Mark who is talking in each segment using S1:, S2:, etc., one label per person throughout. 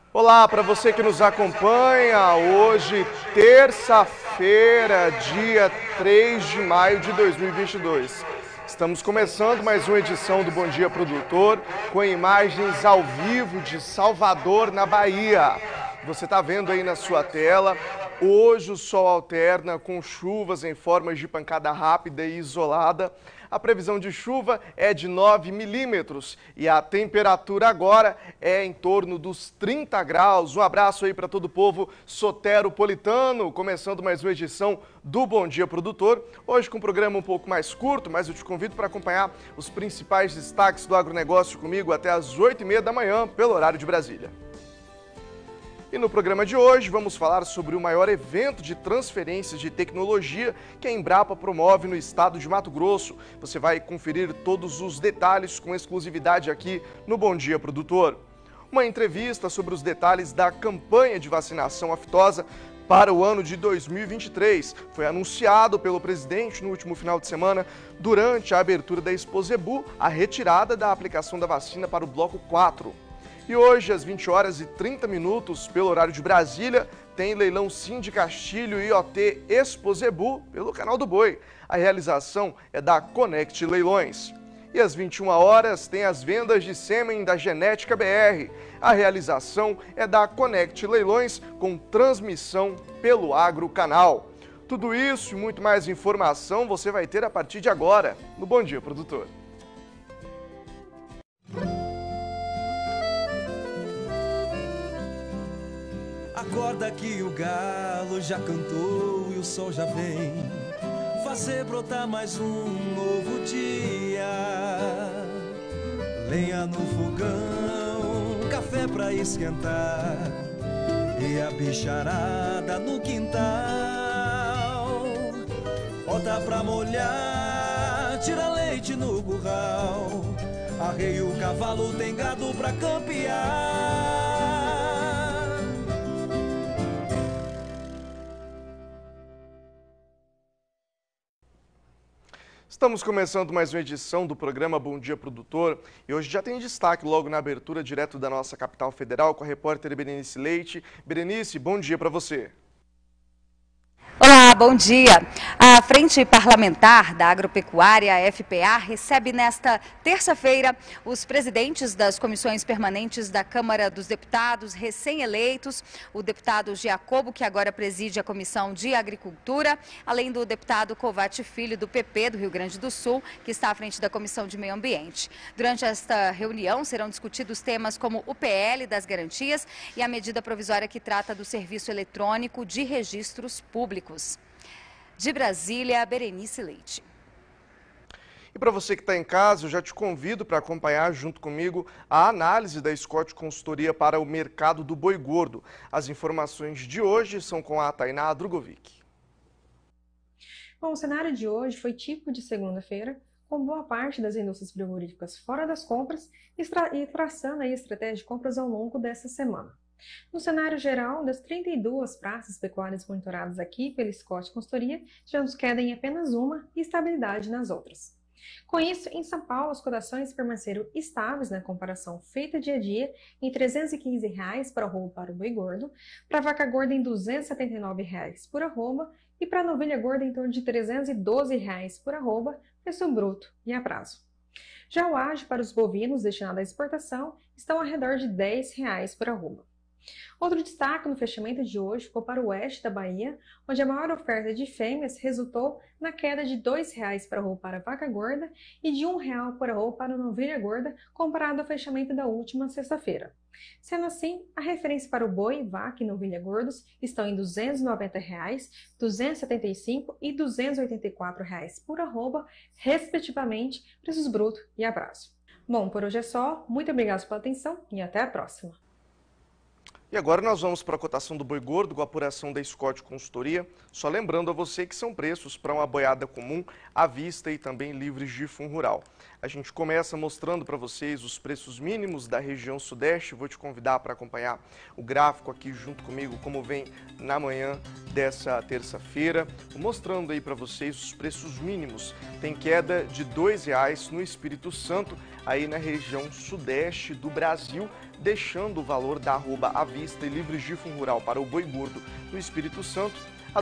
S1: Olá, para você que nos acompanha, hoje, terça-feira, dia 3 de maio de 2022. Estamos começando mais uma edição do Bom Dia Produtor, com imagens ao vivo de Salvador, na Bahia. Você está vendo aí na sua tela, hoje o sol alterna com chuvas em formas de pancada rápida e isolada. A previsão de chuva é de 9 milímetros e a temperatura agora é em torno dos 30 graus. Um abraço aí para todo o povo soteropolitano, começando mais uma edição do Bom Dia Produtor. Hoje com um programa um pouco mais curto, mas eu te convido para acompanhar os principais destaques do agronegócio comigo até às 8h30 da manhã, pelo horário de Brasília. E no programa de hoje vamos falar sobre o maior evento de transferências de tecnologia que a Embrapa promove no estado de Mato Grosso. Você vai conferir todos os detalhes com exclusividade aqui no Bom Dia Produtor. Uma entrevista sobre os detalhes da campanha de vacinação aftosa para o ano de 2023. Foi anunciado pelo presidente no último final de semana, durante a abertura da Expo Zebu, a retirada da aplicação da vacina para o bloco 4. E hoje, às 20h30, pelo horário de Brasília, tem leilão Sim de Castilho e IoT Expo Zebu pelo canal do Boi. A realização é da Conect Leilões. E às 21h tem as vendas de sêmen da Genética BR. A realização é da Conect Leilões com transmissão pelo Agro Canal. Tudo isso e muito mais informação você vai ter a partir de agora no Bom Dia Produtor.
S2: Acorda que o galo já cantou e o sol já vem fazer brotar mais um novo dia. Lenha no fogão, café pra esquentar e a bicharada no quintal. Bota pra molhar, tira leite no curral, arreia o cavalo, tem gado pra campear.
S1: Estamos começando mais uma edição do programa Bom Dia Produtor e hoje já tem destaque logo na abertura direto da nossa capital federal com a repórter Berenice Leite. Berenice, bom dia para você.
S3: Olá, bom dia. A Frente Parlamentar da Agropecuária, a FPA, recebe nesta terça-feira os presidentes das comissões permanentes da Câmara dos Deputados recém-eleitos, o deputado Giacobo, que agora preside a Comissão de Agricultura, além do deputado Covatti Filho, do PP do Rio Grande do Sul, que está à frente da Comissão de Meio Ambiente. Durante esta reunião serão discutidos temas como o PL das garantias e a medida provisória que trata do serviço eletrônico de registros públicos. De Brasília, Berenice Leite.
S1: E para você que está em casa, eu já te convido para acompanhar junto comigo a análise da Scott Consultoria para o mercado do boi gordo. As informações de hoje são com a Tainá Drogovic.
S4: Bom, o cenário de hoje foi típico de segunda-feira, com boa parte das indústrias frigoríficas fora das compras e traçando a estratégia de compras ao longo dessa semana. No cenário geral, das 32 praças pecuárias monitoradas aqui pela Scott Consultoria, tivemos queda em apenas uma e estabilidade nas outras. Com isso, em São Paulo, as cotações permaneceram estáveis na comparação feita dia a dia, em R$ 315 por arroba para o boi gordo, para a vaca gorda em R$ 279 por arroba e para a novilha gorda em torno de R$ 312 por arroba, preço bruto e a prazo. Já o ágio para os bovinos destinados à exportação estão ao redor de R$ 10 por arroba. Outro destaque no fechamento de hoje ficou para o oeste da Bahia, onde a maior oferta de fêmeas resultou na queda de R$ 2 por arroba para a vaca gorda e de R$ 1 por arroba para a novilha gorda, comparado ao fechamento da última sexta-feira. Sendo assim, a referência para o boi, vaca e novilha gordos estão em R$ 290, R$ 275 e R$ 284 por arroba, respectivamente, preços brutos e a prazo. Bom, por hoje é só. Muito obrigada pela atenção e até a próxima.
S1: E agora nós vamos para a cotação do boi gordo com a apuração da Scott Consultoria. Só lembrando a você que são preços para uma boiada comum, à vista e também livres de fundo rural. A gente começa mostrando para vocês os preços mínimos da região sudeste. Vou te convidar para acompanhar o gráfico aqui junto comigo, como vem na manhã dessa terça-feira. Mostrando aí para vocês os preços mínimos. Tem queda de R$ 2 no Espírito Santo, aí na região sudeste do Brasil, deixando o valor da arroba à vista e livres de fundo rural para o boi gordo no Espírito Santo a R$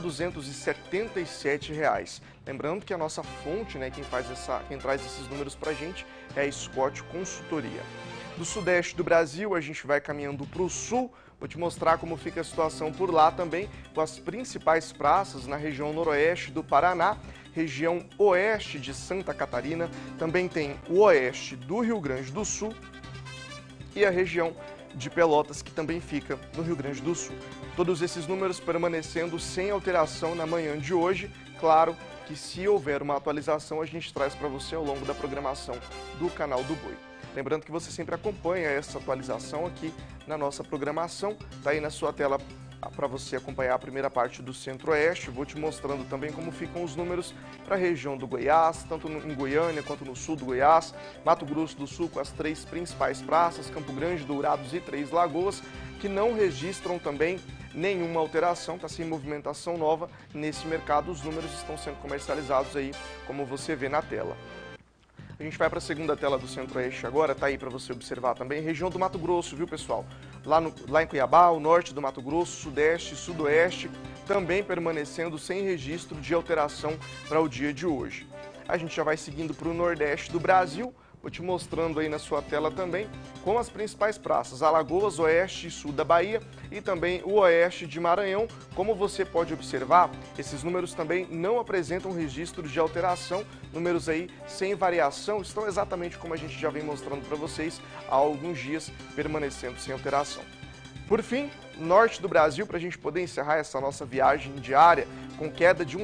S1: 277. Lembrando que a nossa fonte, quem traz esses números para a gente é a Scott Consultoria. Do sudeste do Brasil, a gente vai caminhando para o sul. Vou te mostrar como fica a situação por lá também, com as principais praças na região noroeste do Paraná, região oeste de Santa Catarina, também tem o oeste do Rio Grande do Sul e a região de Pelotas, que também fica no Rio Grande do Sul. Todos esses números permanecendo sem alteração na manhã de hoje. Claro que se houver uma atualização, a gente traz para você ao longo da programação do Canal do Boi. Lembrando que você sempre acompanha essa atualização aqui na nossa programação. Está aí na sua tela para você acompanhar a primeira parte do Centro-Oeste. Vou te mostrando também como ficam os números para a região do Goiás, tanto em Goiânia quanto no sul do Goiás, Mato Grosso do Sul com as 3 principais praças, Campo Grande, Dourados e Três Lagoas, que não registram também nenhuma alteração, está sem movimentação nova nesse mercado. Os números estão sendo comercializados aí, como você vê na tela. A gente vai para a segunda tela do Centro-Oeste agora, tá aí para você observar também. Região do Mato Grosso, viu, pessoal? Lá em Cuiabá, o norte do Mato Grosso, sudeste, sudoeste, também permanecendo sem registro de alteração para o dia de hoje. A gente já vai seguindo para o nordeste do Brasil. Vou te mostrando aí na sua tela também com as principais praças, Alagoas, oeste e sul da Bahia e também o oeste de Maranhão. Como você pode observar, esses números também não apresentam registro de alteração, números aí sem variação, estão exatamente como a gente já vem mostrando para vocês há alguns dias, permanecendo sem alteração. Por fim, norte do Brasil, para a gente poder encerrar essa nossa viagem diária com queda de R$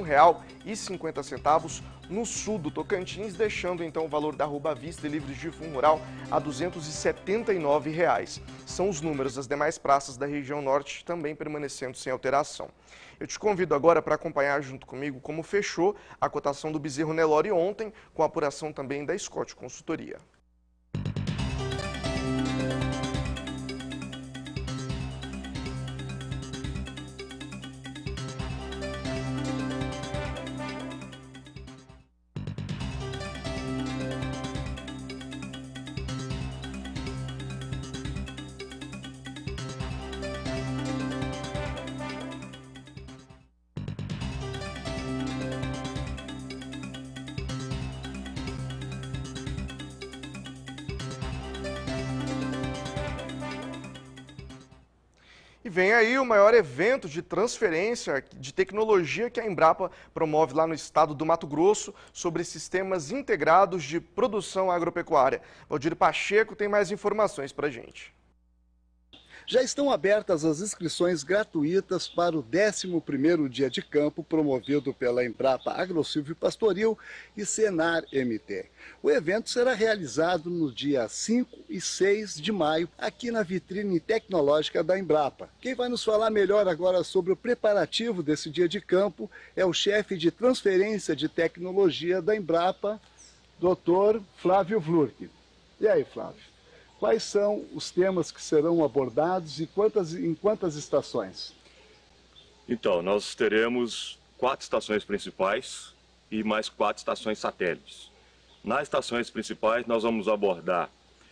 S1: 1,50 no sul do Tocantins, deixando então o valor da arroba à vista e livres de fundo rural a R$ 279. São os números das demais praças da região norte também permanecendo sem alteração. Eu te convido agora para acompanhar junto comigo como fechou a cotação do bezerro Nelore ontem, com a apuração também da Scott Consultoria. E vem aí o maior evento de transferência de tecnologia que a Embrapa promove lá no estado do Mato Grosso sobre sistemas integrados de produção agropecuária. Valdir Pacheco tem mais informações para a gente.
S5: Já estão abertas as inscrições gratuitas para o 11º dia de campo promovido pela Embrapa Agrosilvio Pastoril e Senar MT. O evento será realizado no dia 5 e 6 de maio aqui na vitrine tecnológica da Embrapa. Quem vai nos falar melhor agora sobre o preparativo desse dia de campo é o chefe de transferência de tecnologia da Embrapa, Dr. Flávio Vlurk. E aí, Flávio? Quais são os temas que serão abordados e em quantas estações?
S6: Então, nós teremos 4 estações principais e mais 4 estações satélites. Nas estações principais, nós vamos abordar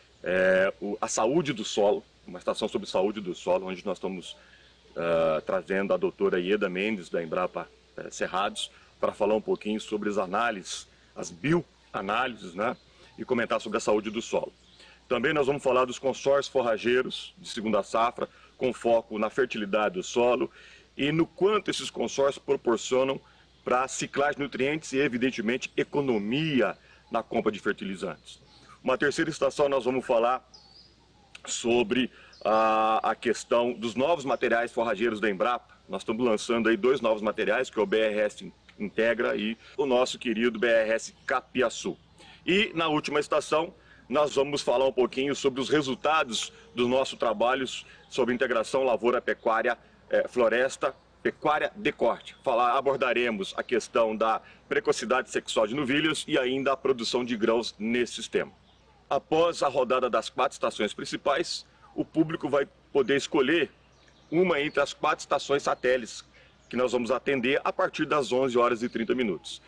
S6: a saúde do solo, uma estação sobre saúde do solo, onde nós estamos trazendo a doutora Ieda Mendes, da Embrapa Cerrados, para falar um pouquinho sobre as análises, as bioanálises, né? E comentar sobre a saúde do solo. Também nós vamos falar dos consórcios forrageiros de segunda safra, com foco na fertilidade do solo e no quanto esses consórcios proporcionam para a ciclagem de nutrientes e, evidentemente, economia na compra de fertilizantes. Uma terceira estação nós vamos falar sobre a questão dos novos materiais forrageiros da Embrapa. Nós estamos lançando aí 2 novos materiais, que é o BRS Integra e o nosso querido BRS Capiaçu. E na última estação, nós vamos falar um pouquinho sobre os resultados dos nossos trabalhos sobre integração lavoura, pecuária, floresta, pecuária de corte. Abordaremos a questão da precocidade sexual de novilhos e ainda a produção de grãos nesse sistema. Após a rodada das 4 estações principais, o público vai poder escolher uma entre as 4 estações satélites que nós vamos atender a partir das 11h30.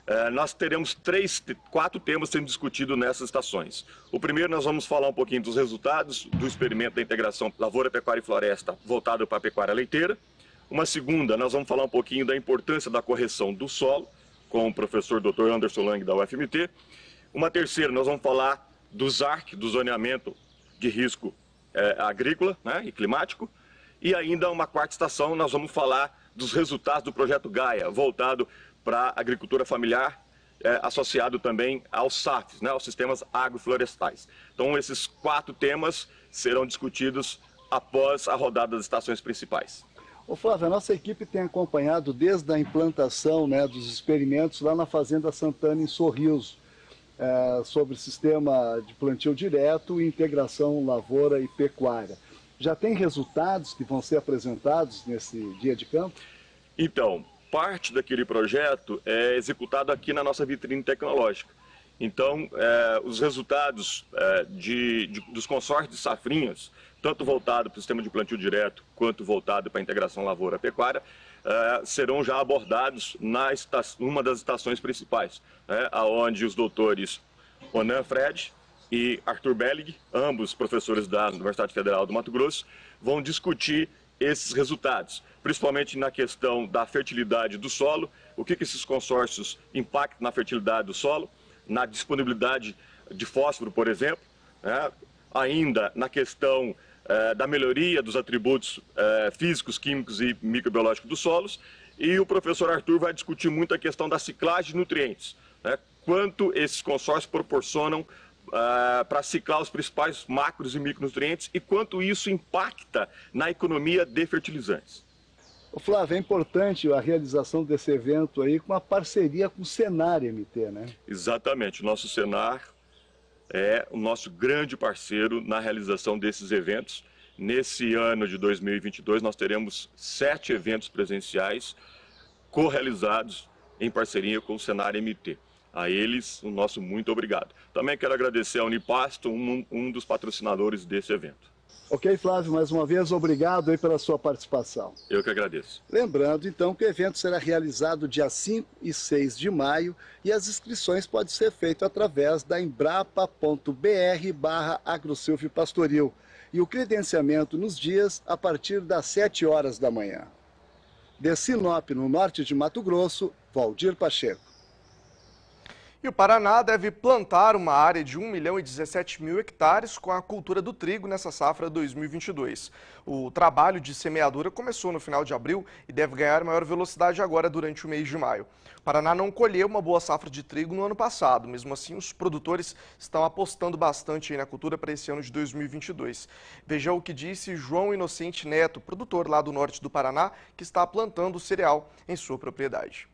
S6: nós teremos 4 temas sendo discutidos nessas estações. O primeiro, nós vamos falar um pouquinho dos resultados do experimento da integração lavoura, pecuária e floresta voltado para a pecuária leiteira. Uma segunda, nós vamos falar um pouquinho da importância da correção do solo, com o professor Dr. Anderson Lang da UFMT. Uma terceira, nós vamos falar do ZARC, do zoneamento de risco agrícola, né, e climático. E ainda uma quarta estação, nós vamos falar dos resultados do projeto Gaia, voltado para a agricultura familiar, associado também aos SAFs, né, aos sistemas agroflorestais. Então, esses 4 temas serão discutidos após a rodada das estações principais.
S5: Ô Flávio, a nossa equipe tem acompanhado desde a implantação, né, dos experimentos lá na Fazenda Santana, em Sorriso, sobre sistema de plantio direto e integração lavoura e pecuária. Já tem resultados que vão ser apresentados nesse dia de campo?
S6: Então, parte daquele projeto é executado aqui na nossa vitrine tecnológica. Então, os resultados dos consórcios de safrinhas, tanto voltado para o sistema de plantio direto, quanto voltado para a integração lavoura-pecuária, serão já abordados numa das estações principais, onde os doutores Onan Fred e Arthur Bellig, ambos professores da Universidade Federal do Mato Grosso, vão discutir esses resultados, principalmente na questão da fertilidade do solo, o que esses consórcios impactam na fertilidade do solo, na disponibilidade de fósforo, por exemplo, ainda na questão da melhoria dos atributos físicos, químicos e microbiológicos dos solos, e o professor Arthur vai discutir muito a questão da ciclagem de nutrientes, quanto esses consórcios proporcionam para ciclar os principais macros e micronutrientes e quanto isso impacta na economia de fertilizantes.
S5: Ô Flávio, é importante a realização desse evento aí com uma parceria com o Senar MT, né?
S6: Exatamente, o nosso Senar é o nosso grande parceiro na realização desses eventos. Nesse ano de 2022 nós teremos 7 eventos presenciais co-realizados em parceria com o Senar MT. A eles, o nosso muito obrigado. Também quero agradecer a Unipasto, um dos patrocinadores desse evento.
S5: Ok, Flávio, mais uma vez, obrigado aí pela sua participação.
S6: Eu que agradeço.
S5: Lembrando, então, que o evento será realizado dia 5 e 6 de maio e as inscrições podem ser feitas através da embrapa.br/agrosilvopastoril e o credenciamento nos dias a partir das 7 horas da manhã. De Sinop, no norte de Mato Grosso, Valdir Pacheco.
S1: E o Paraná deve plantar uma área de 1.017.000 hectares com a cultura do trigo nessa safra 2022. O trabalho de semeadura começou no final de abril e deve ganhar maior velocidade agora durante o mês de maio. O Paraná não colheu uma boa safra de trigo no ano passado, mesmo assim os produtores estão apostando bastante na cultura para esse ano de 2022. Veja o que disse João Inocente Neto, produtor lá do norte do Paraná, que está plantando o cereal em sua propriedade.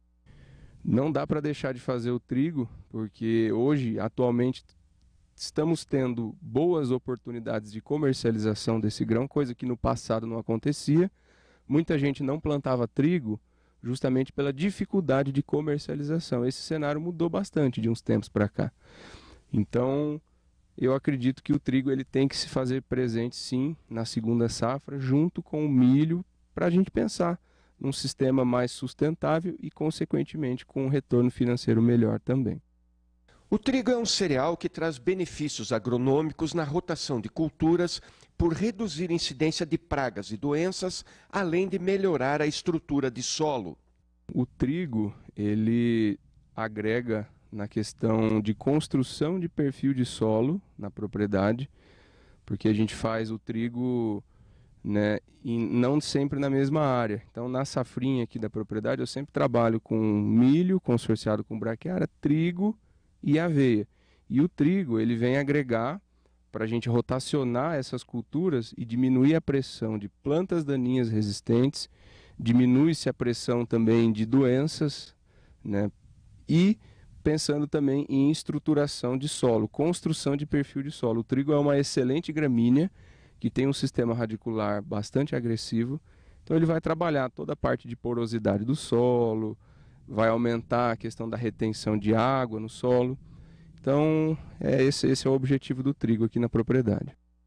S7: Não dá para deixar de fazer o trigo, porque hoje, atualmente, estamos tendo boas oportunidades de comercialização desse grão, coisa que no passado não acontecia. Muita gente não plantava trigo justamente pela dificuldade de comercialização. Esse cenário mudou bastante de uns tempos para cá. Então, eu acredito que o trigo ele tem que se fazer presente, sim, na segunda safra, junto com o milho, para a gente pensar num sistema mais sustentável e, consequentemente, com um retorno financeiro melhor também.
S8: O trigo é um cereal que traz benefícios agronômicos na rotação de culturas por reduzir a incidência de pragas e doenças, além de melhorar a estrutura de solo.
S7: O trigo, ele agrega na questão de construção de perfil de solo na propriedade, porque a gente faz o trigo, né, e não sempre na mesma área. Então, na safrinha aqui da propriedade, eu sempre trabalho com milho consorciado com braquiária, trigo e aveia. E o trigo, ele vem agregar para a gente rotacionar essas culturas e diminuir a pressão de plantas daninhas resistentes, diminui-se a pressão também de doenças, né, e pensando também em estruturação de solo, construção de perfil de solo. O trigo é uma excelente gramínea, que tem um sistema radicular bastante agressivo, então ele vai trabalhar toda a parte de porosidade do solo, vai aumentar a questão da retenção de água no solo. Então, esse é o objetivo do trigo aqui na propriedade.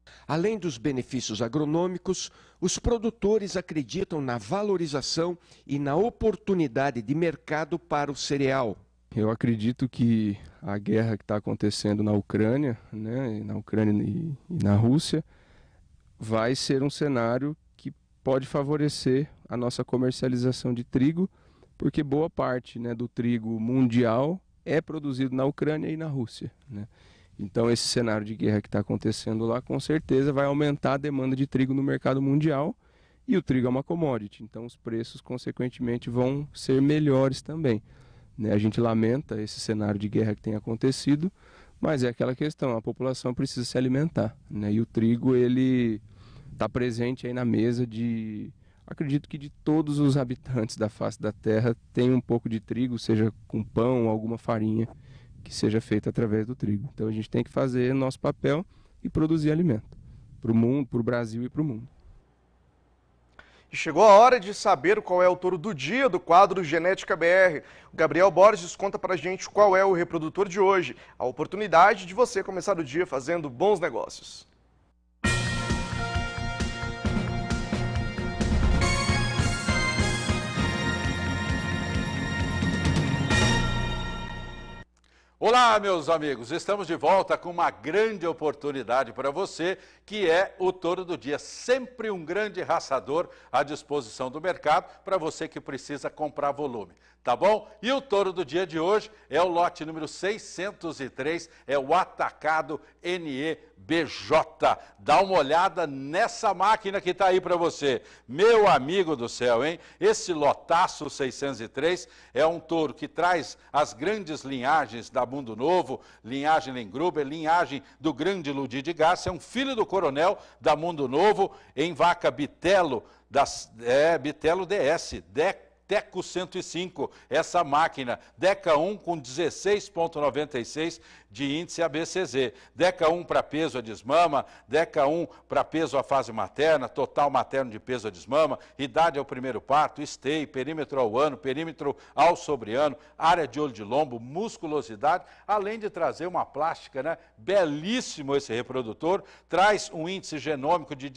S8: Além dos benefícios agronômicos, os produtores acreditam na valorização e na oportunidade de mercado para o cereal.
S7: Eu acredito que a guerra que está acontecendo na Ucrânia, e na Rússia, vai ser um cenário que pode favorecer a nossa comercialização de trigo, porque boa parte, do trigo mundial é produzido na Ucrânia e na Rússia, Então esse cenário de guerra que está acontecendo lá, com certeza vai aumentar a demanda de trigo no mercado mundial, e o trigo é uma commodity, então os preços consequentemente vão ser melhores também. A gente lamenta esse cenário de guerra que tem acontecido, mas é aquela questão, a população precisa se alimentar, E o trigo, ele está presente aí na mesa acredito que de todos os habitantes da face da terra tem um pouco de trigo, seja com pão ou alguma farinha que seja feita através do trigo. Então a gente tem que fazer nosso papel e produzir alimento para o mundo, para o Brasil e para o mundo.
S1: E chegou a hora de saber qual é o touro do dia do quadro Genética BR. O Gabriel Borges conta pra gente qual é o reprodutor de hoje. A oportunidade de você começar o dia fazendo bons negócios.
S9: Olá, meus amigos, estamos de volta com uma grande oportunidade para você, que é o touro do dia. Sempre um grande raçador à disposição do mercado para você que precisa comprar volume, tá bom? E o touro do dia de hoje é o lote número 603, é o Atacado NEBJ. Dá uma olhada nessa máquina que está aí para você. Meu amigo do céu, hein? Esse lotaço 603 é um touro que traz as grandes linhagens da Mundo Novo, linhagem Lengruber, linhagem do grande Ludi de Garça, é um filho do coronel da Mundo Novo, em vaca Bitelo, Bitelo DS, Teco 105, essa máquina, DECA 1 com 16,96 de índice ABCZ. DECA 1 para peso a desmama, DECA 1 para peso à fase materna, total materno de peso a desmama, idade ao primeiro parto, esteio, perímetro ao ano, perímetro ao sobreano, área de olho de lombo, musculosidade, além de trazer uma plástica, belíssimo esse reprodutor, traz um índice genômico de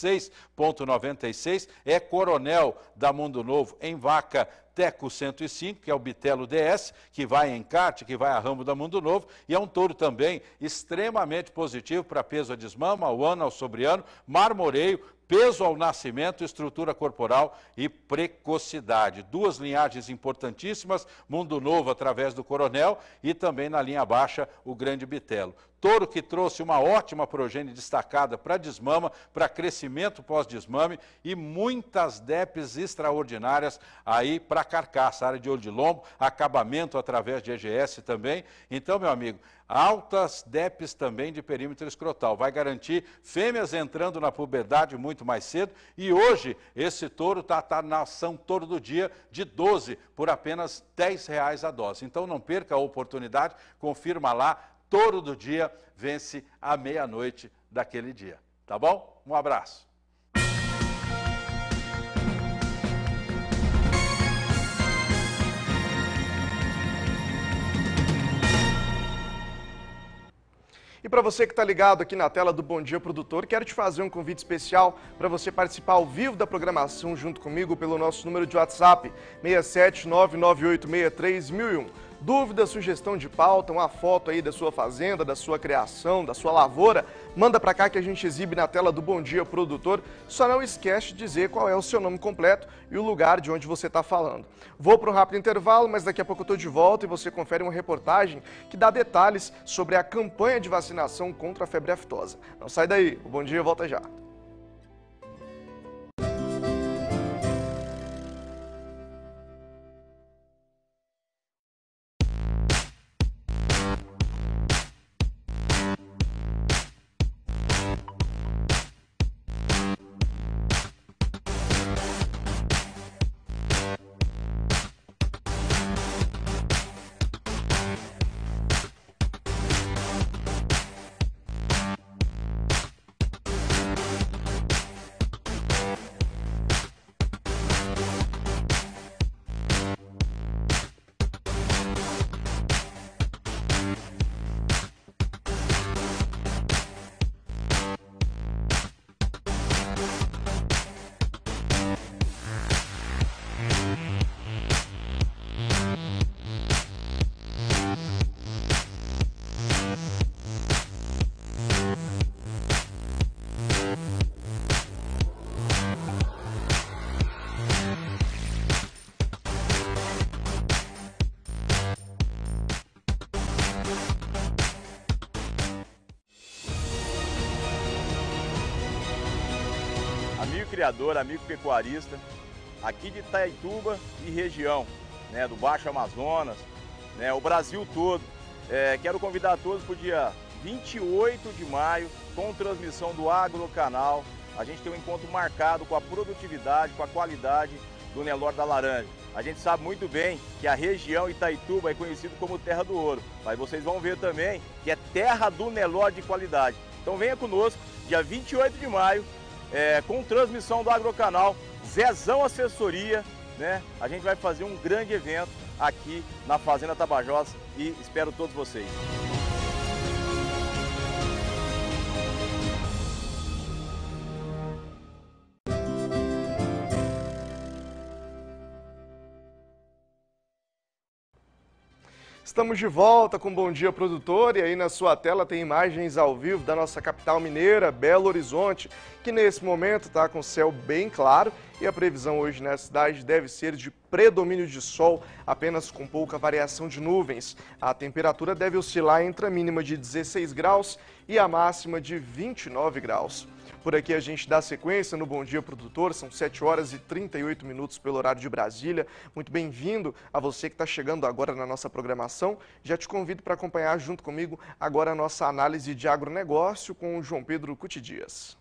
S9: 16,96, é coronel da Mundo Novo em vaca Teco 105, que é o Bitelo DS, que vai em encarte, que vai a ramo da Mundo Novo, e é um touro também extremamente positivo para peso a desmama, ao ano, ao sobreano, marmoreio, peso ao nascimento, estrutura corporal e precocidade. Duas linhagens importantíssimas, Mundo Novo através do coronel e também na linha baixa o grande Bitelo. Touro que trouxe uma ótima progênie destacada para desmama, para crescimento pós-desmame e muitas DEPs extraordinárias aí para carcaça, área de olho de lombo, acabamento através de EGS também. Então, meu amigo, altas DEPs também de perímetro escrotal. Vai garantir fêmeas entrando na puberdade muito mais cedo. E hoje esse touro está na ação Touro do Dia de 12 por apenas R$10 a dose. Então não perca a oportunidade, confirma lá. Touro do Dia vence à meia-noite daquele dia. Tá bom? Um abraço.
S1: E para você que está ligado aqui na tela do Bom Dia Produtor, quero te fazer um convite especial para você participar ao vivo da programação junto comigo pelo nosso número de WhatsApp, 67998631001. Dúvida, sugestão de pauta, uma foto aí da sua fazenda, da sua criação, da sua lavoura, manda para cá que a gente exibe na tela do Bom Dia Produtor. Só não esquece de dizer qual é o seu nome completo e o lugar de onde você está falando. Vou para um rápido intervalo, mas daqui a pouco eu estou de volta e você confere uma reportagem que dá detalhes sobre a campanha de vacinação contra a febre aftosa. Não sai daí, o Bom Dia volta já.
S10: amigo criador, amigo pecuarista, aqui de Itaituba e região, né, do Baixo Amazonas, né, o Brasil todo. Quero convidar todos para o dia 28 de maio, com transmissão do Agrocanal. A gente tem um encontro marcado com a produtividade, com a qualidade do Nelore da laranja. A gente sabe muito bem que a região Itaituba é conhecida como Terra do Ouro, mas vocês vão ver também que é terra do Nelore de qualidade. Então venha conosco, dia 28 de maio, com transmissão do Agrocanal, Zezão Assessoria, né? A gente vai fazer um grande evento aqui na Fazenda Tabajós e espero todos vocês.
S1: Estamos de volta com Bom Dia Produtor e aí na sua tela tem imagens ao vivo da nossa capital mineira, Belo Horizonte, que nesse momento está com o céu bem claro e a previsão hoje na cidade deve ser de predomínio de sol, apenas com pouca variação de nuvens. A temperatura deve oscilar entre a mínima de 16 graus e a máxima de 29 graus. Por aqui a gente dá sequência no Bom Dia Produtor, são 7 horas e 38 minutos pelo horário de Brasília. Muito bem-vindo a você que está chegando agora na nossa programação. Já te convido para acompanhar junto comigo agora a nossa análise de agronegócio com o João Pedro Cuti Dias.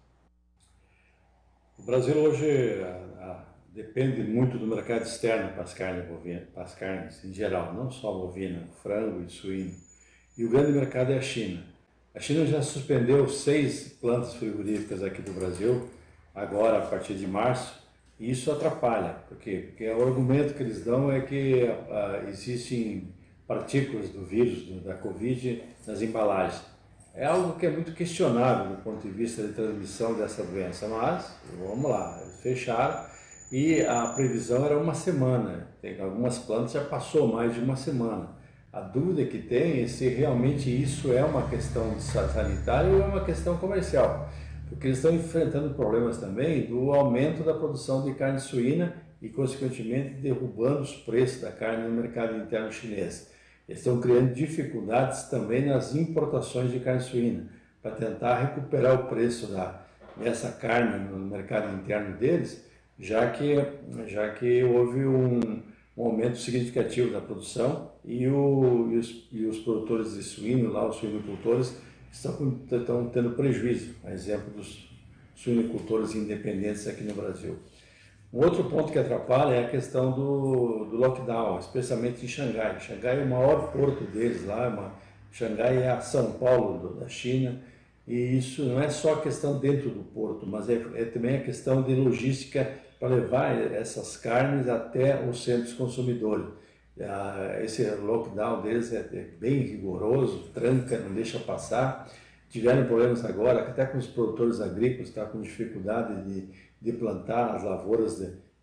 S11: O Brasil hoje depende muito do mercado externo para as carnes em geral, não só bovina, frango e suíno. E o grande mercado é a China. A China já suspendeu 6 plantas frigoríficas aqui do Brasil, agora a partir de março, e isso atrapalha. Por quê? Porque o argumento que eles dão é que existem partículas do vírus, da Covid, nas embalagens. É algo que é muito questionável do ponto de vista de transmissão dessa doença, mas vamos lá, eles fecharam e a previsão era uma semana. Tem algumas plantas já passou mais de uma semana. A dúvida que tem é se realmente isso é uma questão sanitária ou é uma questão comercial, porque eles estão enfrentando problemas também do aumento da produção de carne suína e, consequentemente, derrubando os preços da carne no mercado interno chinês. Eles estão criando dificuldades também nas importações de carne suína, para tentar recuperar o preço dessa carne no mercado interno deles, já que houve um aumento significativo da produção e os produtores de suíno, lá os suinocultores, estão tendo prejuízo, a exemplo dos suinocultores independentes aqui no Brasil. Um outro ponto que atrapalha é a questão do lockdown, especialmente em Xangai. Xangai é o maior porto deles lá, Xangai é a São Paulo da China, e isso não é só questão dentro do porto, mas é também a questão de logística para levar essas carnes até os centros consumidores. Esse lockdown deles é bem rigoroso, tranca, não deixa passar. Tiveram problemas agora, até com os produtores agrícolas, está com dificuldade de plantar as lavouras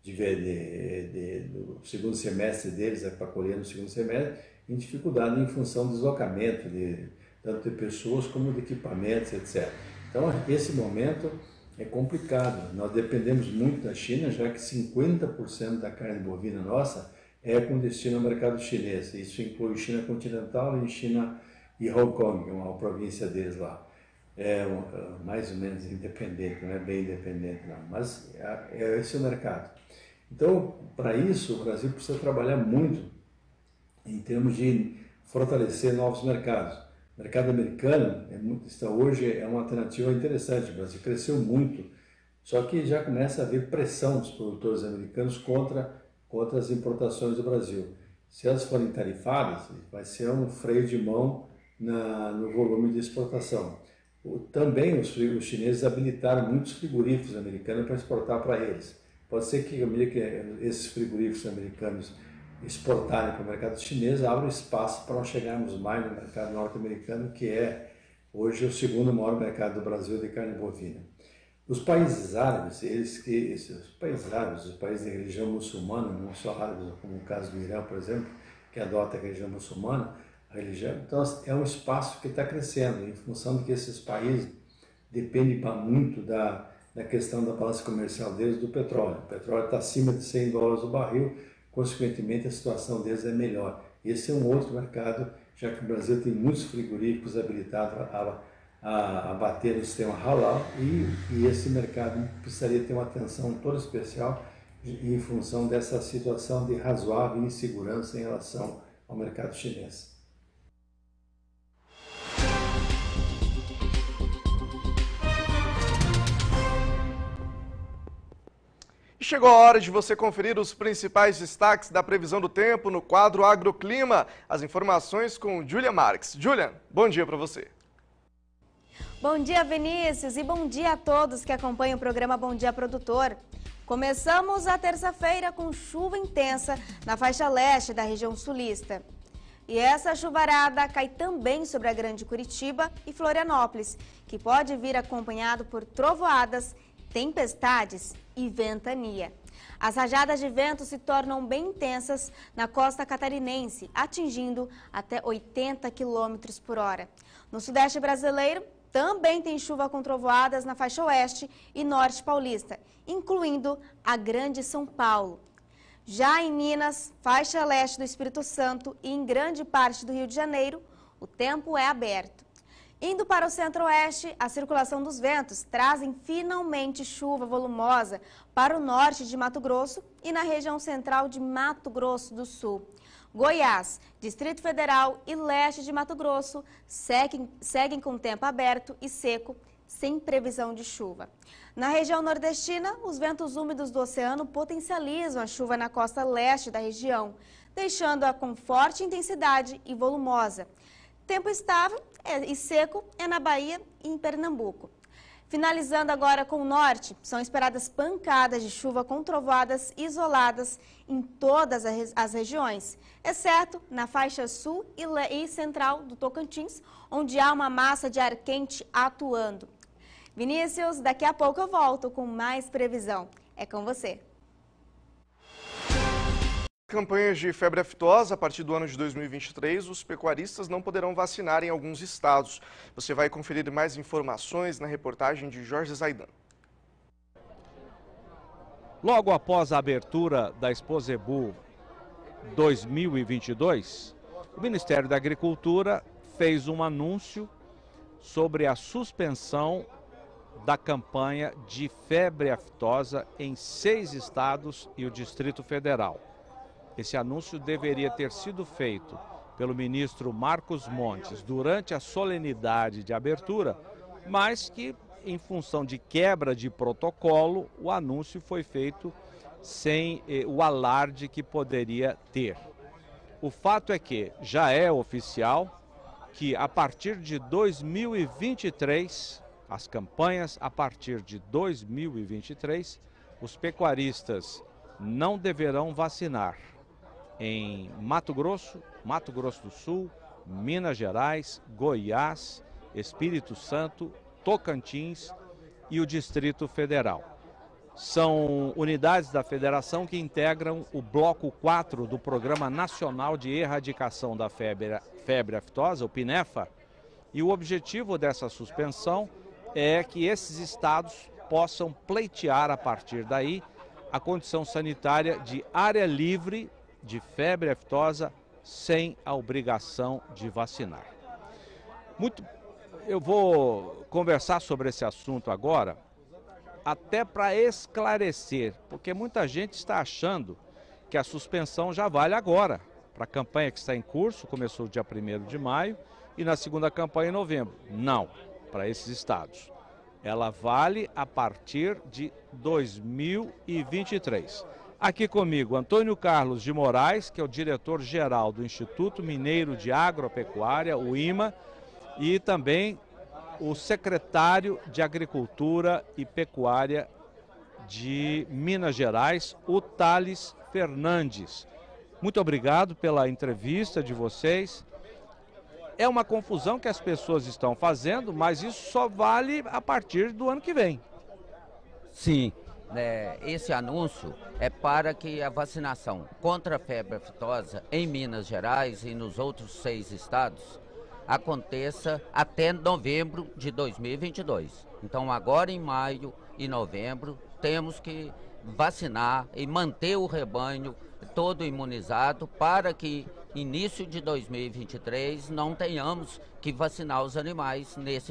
S11: do segundo semestre deles, para colher no segundo semestre, em dificuldade em função do deslocamento, tanto de pessoas como de equipamentos, etc. Então, esse momento é complicado. Nós dependemos muito da China, já que 50% da carne bovina nossa é com destino ao mercado chinês. Isso inclui China continental e China e Hong Kong, uma província deles lá. É mais ou menos independente, não é bem independente não, mas esse é o mercado. Então, para isso, o Brasil precisa trabalhar muito em termos de fortalecer novos mercados. O mercado americano hoje é uma alternativa interessante. O Brasil cresceu muito, só que já começa a haver pressão dos produtores americanos contra as importações do Brasil. Se elas forem tarifadas, vai ser um freio de mão no volume de exportação. Também os chineses habilitaram muitos frigoríficos americanos para exportar para eles. Pode ser que esses frigoríficos americanos exportarem para o mercado chinês, abre espaço para nós chegarmos mais no mercado norte-americano, que é hoje o segundo maior mercado do Brasil de carne bovina. Os países árabes, os países de religião muçulmana, não só árabes, como o caso do Irã, por exemplo, que adota a religião muçulmana, então é um espaço que está crescendo, em função de que esses países dependem muito da questão da balança comercial deles do petróleo. O petróleo está acima de $100 o barril, consequentemente a situação deles é melhor. Esse é um outro mercado, já que o Brasil tem muitos frigoríficos habilitados a bater no sistema halal e esse mercado precisaria ter uma atenção toda especial em função dessa situação de razoável insegurança em relação ao mercado chinês.
S1: Chegou a hora de você conferir os principais destaques da previsão do tempo no quadro Agroclima. As informações com Júlia Marques. Júlia, bom dia para você.
S12: Bom dia, Vinícius, e bom dia a todos que acompanham o programa Bom Dia Produtor. Começamos a terça-feira com chuva intensa na faixa leste da região sulista. E essa chuvarada cai também sobre a Grande Curitiba e Florianópolis, que pode vir acompanhado por trovoadas, tempestades e ventania. As rajadas de vento se tornam bem intensas na costa catarinense, atingindo até 80 km por hora. No sudeste brasileiro, também tem chuva com trovoadas na faixa oeste e norte paulista, incluindo a Grande São Paulo. Já em Minas, faixa leste do Espírito Santo e em grande parte do Rio de Janeiro, o tempo é aberto. Indo para o centro-oeste, a circulação dos ventos trazem finalmente chuva volumosa para o norte de Mato Grosso e na região central de Mato Grosso do Sul. Goiás, Distrito Federal e leste de Mato Grosso seguem com tempo aberto e seco, sem previsão de chuva. Na região nordestina, os ventos úmidos do oceano potencializam a chuva na costa leste da região, deixando-a com forte intensidade e volumosa. Tempo estável e seco é na Bahia e em Pernambuco. Finalizando agora com o norte, são esperadas pancadas de chuva com trovoadas isoladas em todas as regiões, exceto na faixa sul e central do Tocantins, onde há uma massa de ar quente atuando. Vinícius, daqui a pouco eu volto com mais previsão. É com você.
S1: Campanhas de febre aftosa, a partir do ano de 2023, os pecuaristas não poderão vacinar em alguns estados. Você vai conferir mais informações na reportagem de Jorge Zaidan.
S13: Logo após a abertura da Exposebu 2022, o Ministério da Agricultura fez um anúncio sobre a suspensão da campanha de febre aftosa em 6 estados e o Distrito Federal. Esse anúncio deveria ter sido feito pelo ministro Marcos Montes durante a solenidade de abertura, mas que, em função de quebra de protocolo, o anúncio foi feito sem o alarde que poderia ter. O fato é que já é oficial que, a partir de 2023, as campanhas a partir de 2023, os pecuaristas não deverão vacinar em Mato Grosso, Mato Grosso do Sul, Minas Gerais, Goiás, Espírito Santo, Tocantins e o Distrito Federal. São unidades da federação que integram o bloco 4 do Programa Nacional de Erradicação da Febre Aftosa, o PINEFA, e o objetivo dessa suspensão é que esses estados possam pleitear a partir daí a condição sanitária de área livre de febre aftosa sem a obrigação de vacinar. Eu vou conversar sobre esse assunto agora, até para esclarecer, porque muita gente está achando que a suspensão já vale agora, para a campanha que está em curso, começou dia 1º de maio, e na segunda campanha em novembro. Não, para esses estados. Ela vale a partir de 2023. Aqui comigo, Antônio Carlos de Moraes, que é o diretor-geral do Instituto Mineiro de Agropecuária, o IMA, e também o secretário de Agricultura e Pecuária de Minas Gerais, o Thales Fernandes. Muito obrigado pela entrevista de vocês. É uma confusão que as pessoas estão fazendo, mas isso só vale a partir do ano que vem.
S14: Sim. Esse anúncio é para que a vacinação contra a febre aftosa em Minas Gerais e nos outros 6 estados aconteça até novembro de 2022. Então agora em maio e novembro temos que vacinar e manter o rebanho todo imunizado para que início de 2023 não tenhamos que vacinar os animais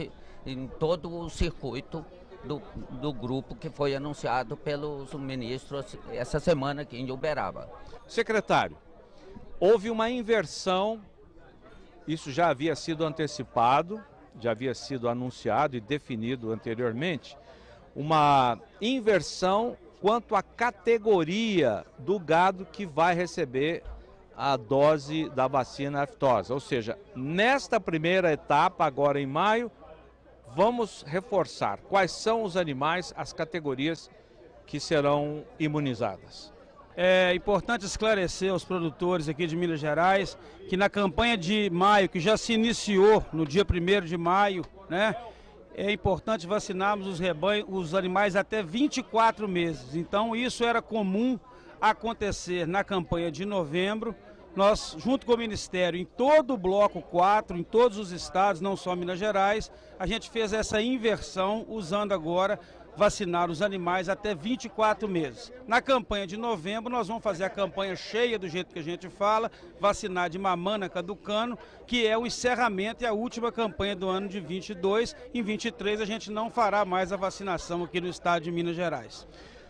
S14: em todo o circuito do grupo que foi anunciado pelos ministros essa semana aqui em Uberaba.
S13: Secretário, houve uma inversão, isso já havia sido antecipado, já havia sido anunciado e definido anteriormente, uma inversão quanto à categoria do gado que vai receber a dose da vacina aftosa. Ou seja, nesta primeira etapa, agora em maio, vamos reforçar quais são os animais, as categorias que serão imunizadas.
S15: É importante esclarecer aos produtores aqui de Minas Gerais que na campanha de maio, que já se iniciou no dia 1º de maio, né, é importante vacinarmos os rebanhos, os animais até 24 meses. Então isso era comum acontecer na campanha de novembro. Nós, junto com o Ministério, em todo o bloco 4, em todos os estados, não só Minas Gerais, a gente fez essa inversão, usando agora vacinar os animais até 24 meses. Na campanha de novembro, nós vamos fazer a campanha cheia do jeito que a gente fala, vacinar de mamana caducano, que é o encerramento e a última campanha do ano de 22. Em 23 a gente não fará mais a vacinação aqui no estado de Minas Gerais.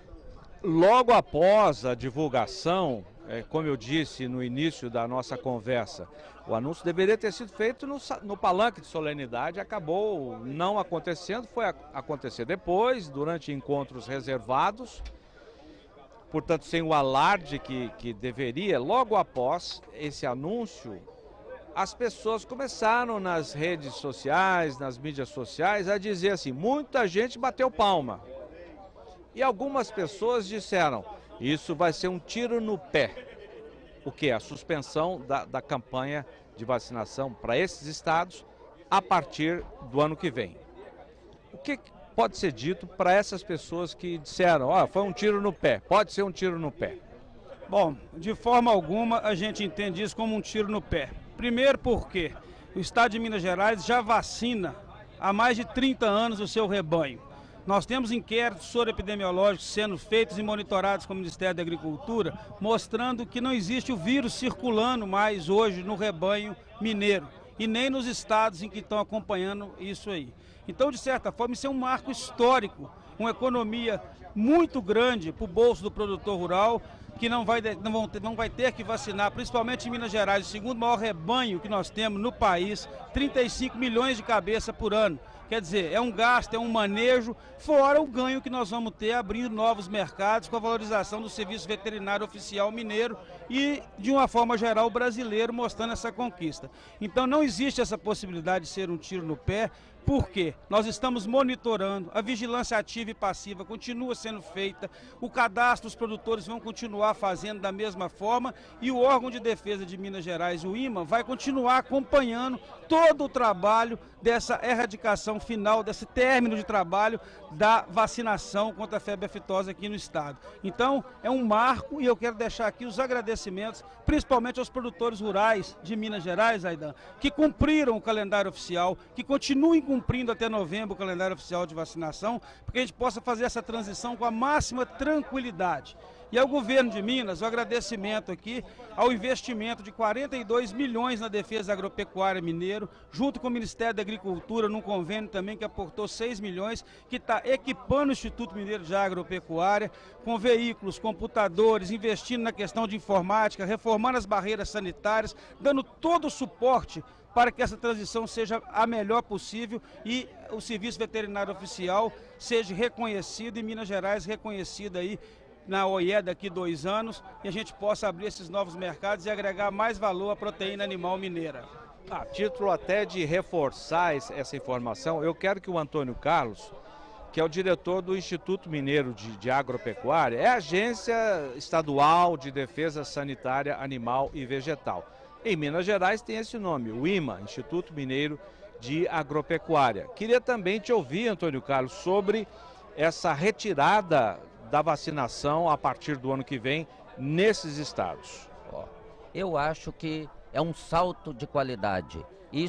S13: Logo após a divulgação, como eu disse no início da nossa conversa, o anúncio deveria ter sido feito no palanque de solenidade, acabou não acontecendo, foi acontecer depois, durante encontros reservados, portanto sem o alarde que deveria. Logo após esse anúncio, as pessoas começaram nas redes sociais, nas mídias sociais, a dizer assim, muita gente bateu palma. E algumas pessoas disseram, isso vai ser um tiro no pé. O que é? A suspensão da campanha de vacinação para esses estados a partir do ano que vem. O que pode ser dito para essas pessoas que disseram, foi um tiro no pé, pode ser um tiro no pé?
S15: Bom, de forma alguma a gente entende isso como um tiro no pé. Primeiro porque o estado de Minas Gerais já vacina há mais de 30 anos o seu rebanho. Nós temos inquéritos soroepidemiológicos sendo feitos e monitorados com o Ministério da Agricultura, mostrando que não existe o vírus circulando mais hoje no rebanho mineiro e nem nos estados em que estão acompanhando isso aí. Então, de certa forma, isso é um marco histórico, uma economia muito grande para o bolso do produtor rural, que não vai ter que vacinar, principalmente em Minas Gerais, o segundo maior rebanho que nós temos no país, 35 milhões de cabeças por ano. Quer dizer, é um gasto, é um manejo, fora o ganho que nós vamos ter abrindo novos mercados com a valorização do serviço veterinário oficial mineiro e, de uma forma geral, brasileiro, mostrando essa conquista. Então não existe essa possibilidade de ser um tiro no pé, porque nós estamos monitorando, a vigilância ativa e passiva continua sendo feita, o cadastro os produtores vão continuar fazendo da mesma forma e o órgão de defesa de Minas Gerais, o IMA, vai continuar acompanhando todo o trabalho dessa erradicação final, desse término de trabalho da vacinação contra a febre aftosa aqui no estado. Então, é um marco e eu quero deixar aqui os agradecimentos, principalmente aos produtores rurais de Minas Gerais, Aidan, que cumpriram o calendário oficial, que continuem cumprindo até novembro o calendário oficial de vacinação, para que a gente possa fazer essa transição com a máxima tranquilidade. E ao governo de Minas, o agradecimento aqui ao investimento de 42 milhões na defesa agropecuária mineiro, junto com o Ministério da Agricultura, num convênio também que aportou 6 milhões, que está equipando o Instituto Mineiro de Agropecuária, com veículos, computadores, investindo na questão de informática, reformando as barreiras sanitárias, dando todo o suporte para que essa transição seja a melhor possível e o Serviço Veterinário Oficial seja reconhecido, e Minas Gerais reconhecida aí na OIE daqui 2 anos, e a gente possa abrir esses novos mercados e agregar mais valor à proteína animal mineira.
S13: A título até de reforçar essa informação, eu quero que o Antônio Carlos, que é o diretor do Instituto Mineiro de Agropecuária, é a Agência Estadual de Defesa Sanitária Animal e Vegetal. Em Minas Gerais tem esse nome, o IMA, Instituto Mineiro de Agropecuária. Queria também te ouvir, Antônio Carlos, sobre essa retirada da vacinação a partir do ano que vem nesses estados.
S14: Eu acho que é um salto de qualidade.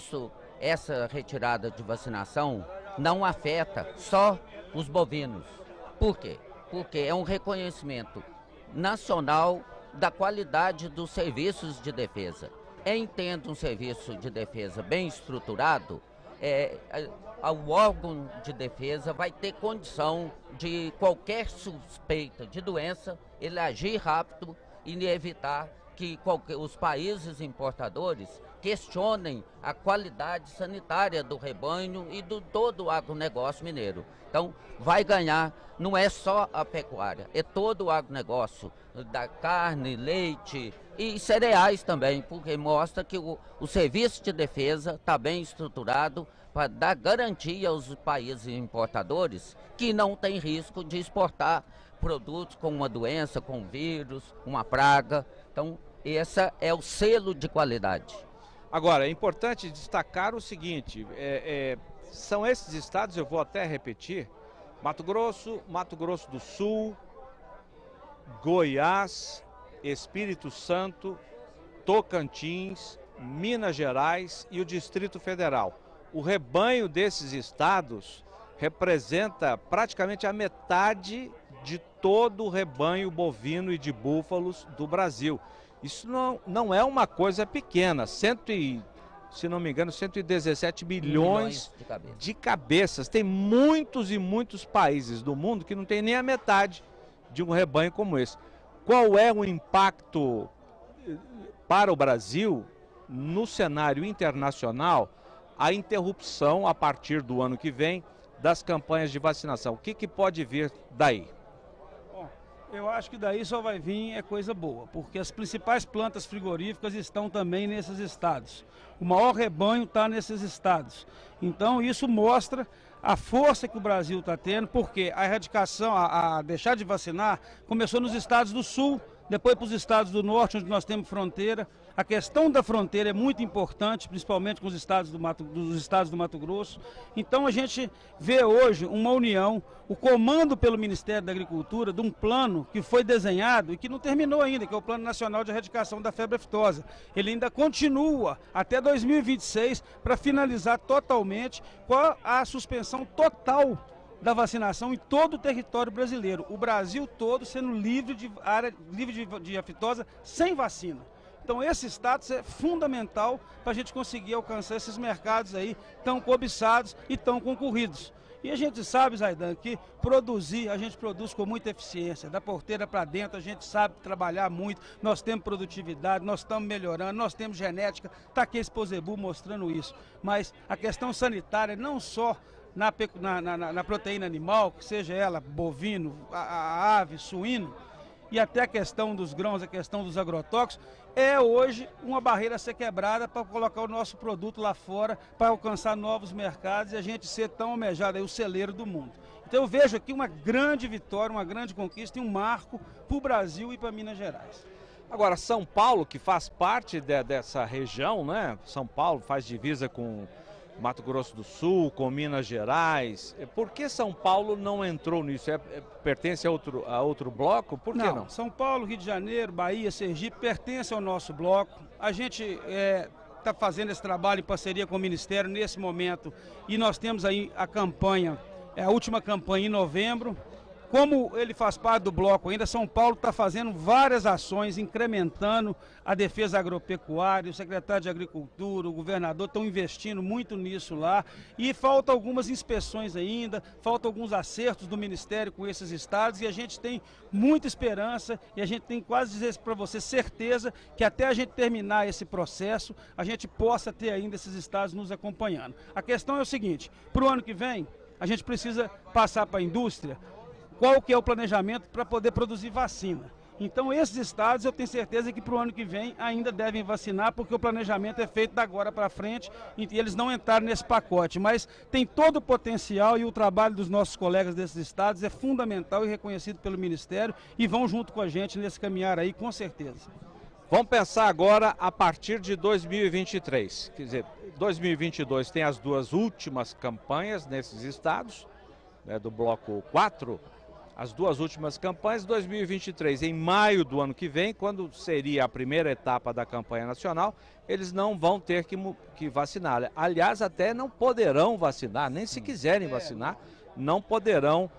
S14: Essa retirada de vacinação não afeta só os bovinos. Por quê? Porque é um reconhecimento nacional da qualidade dos serviços de defesa. Entendo um serviço de defesa bem estruturado, o órgão de defesa vai ter condição de qualquer suspeita de doença, ele agir rápido e evitar que os países importadores questionem a qualidade sanitária do rebanho e do todo o agronegócio mineiro. Então, vai ganhar, não é só a pecuária, é todo o agronegócio, da carne, leite e cereais também, porque mostra que o serviço de defesa está bem estruturado para dar garantia aos países importadores que não tem risco de exportar produtos com uma doença, com vírus, uma praga. Então, esse é o selo de qualidade.
S13: Agora, é importante destacar o seguinte, são esses estados, eu vou até repetir, Mato Grosso do Sul, Goiás, Espírito Santo, Tocantins, Minas Gerais e o Distrito Federal. O rebanho desses estados representa praticamente a metade de todo o rebanho bovino e de búfalos do Brasil. Isso não é uma coisa pequena, se não me engano, 117 milhões de cabeças. Tem muitos e muitos países do mundo que não tem nem a metade de um rebanho como esse. Qual é o impacto para o Brasil no cenário internacional a interrupção a partir do ano que vem das campanhas de vacinação? O que pode vir daí?
S15: Eu acho que daí só vai vir coisa boa, porque as principais plantas frigoríficas estão também nesses estados. O maior rebanho está nesses estados. Então isso mostra a força que o Brasil está tendo, porque a erradicação, a deixar de vacinar, começou nos estados do sul, depois para os estados do norte, onde nós temos fronteira. A questão da fronteira é muito importante, principalmente com os estados do Mato Grosso. Então a gente vê hoje uma união, o comando pelo Ministério da Agricultura de um plano que foi desenhado e que não terminou ainda, que é o Plano Nacional de Erradicação da Febre Aftosa. Ele ainda continua até 2026 para finalizar totalmente com a suspensão total da vacinação em todo o território brasileiro. O Brasil todo sendo livre de aftosa sem vacina. Então esse status é fundamental para a gente conseguir alcançar esses mercados aí tão cobiçados e tão concorridos. E a gente sabe, Zaidan, que a gente produz com muita eficiência, da porteira para dentro, a gente sabe trabalhar muito, nós temos produtividade, nós estamos melhorando, nós temos genética, está aqui esse Pozebu mostrando isso. Mas a questão sanitária, não só na proteína animal, que seja ela bovino, a ave, suíno, e até a questão dos grãos, a questão dos agrotóxicos, é hoje uma barreira a ser quebrada para colocar o nosso produto lá fora, para alcançar novos mercados e a gente ser tão almejado, aí, o celeiro do mundo. Então eu vejo aqui uma grande vitória, uma grande conquista e um marco para o Brasil e para Minas Gerais.
S13: Agora, São Paulo, que faz parte dessa região, né? São Paulo faz divisa com Mato Grosso do Sul, com Minas Gerais. Por que São Paulo não entrou nisso? Pertence a outro bloco? Por que não?
S15: São Paulo, Rio de Janeiro, Bahia, Sergipe pertence ao nosso bloco. A gente está fazendo esse trabalho em parceria com o Ministério nesse momento e nós temos aí a campanha, a última campanha em novembro. Como ele faz parte do bloco ainda, São Paulo está fazendo várias ações, incrementando a defesa agropecuária, o secretário de Agricultura, o governador estão investindo muito nisso lá. E faltam algumas inspeções ainda, faltam alguns acertos do Ministério com esses estados e a gente tem muita esperança e a gente tem quase dizer para você certeza que até a gente terminar esse processo, a gente possa ter ainda esses estados nos acompanhando. A questão é o seguinte, para o ano que vem, a gente precisa passar para a indústria qual que é o planejamento para poder produzir vacina. Então esses estados eu tenho certeza que para o ano que vem ainda devem vacinar, porque o planejamento é feito da agora para frente e eles não entraram nesse pacote. Mas tem todo o potencial e o trabalho dos nossos colegas desses estados é fundamental e reconhecido pelo Ministério e vão junto com a gente nesse caminhar aí, com certeza.
S13: Vamos pensar agora a partir de 2023. Quer dizer, 2022 tem as duas últimas campanhas nesses estados, né, do bloco 4. As duas últimas campanhas, 2023, em maio do ano que vem, quando seria a primeira etapa da campanha nacional, eles não vão ter que vacinar. Aliás, até não poderão vacinar, nem se quiserem vacinar, não poderão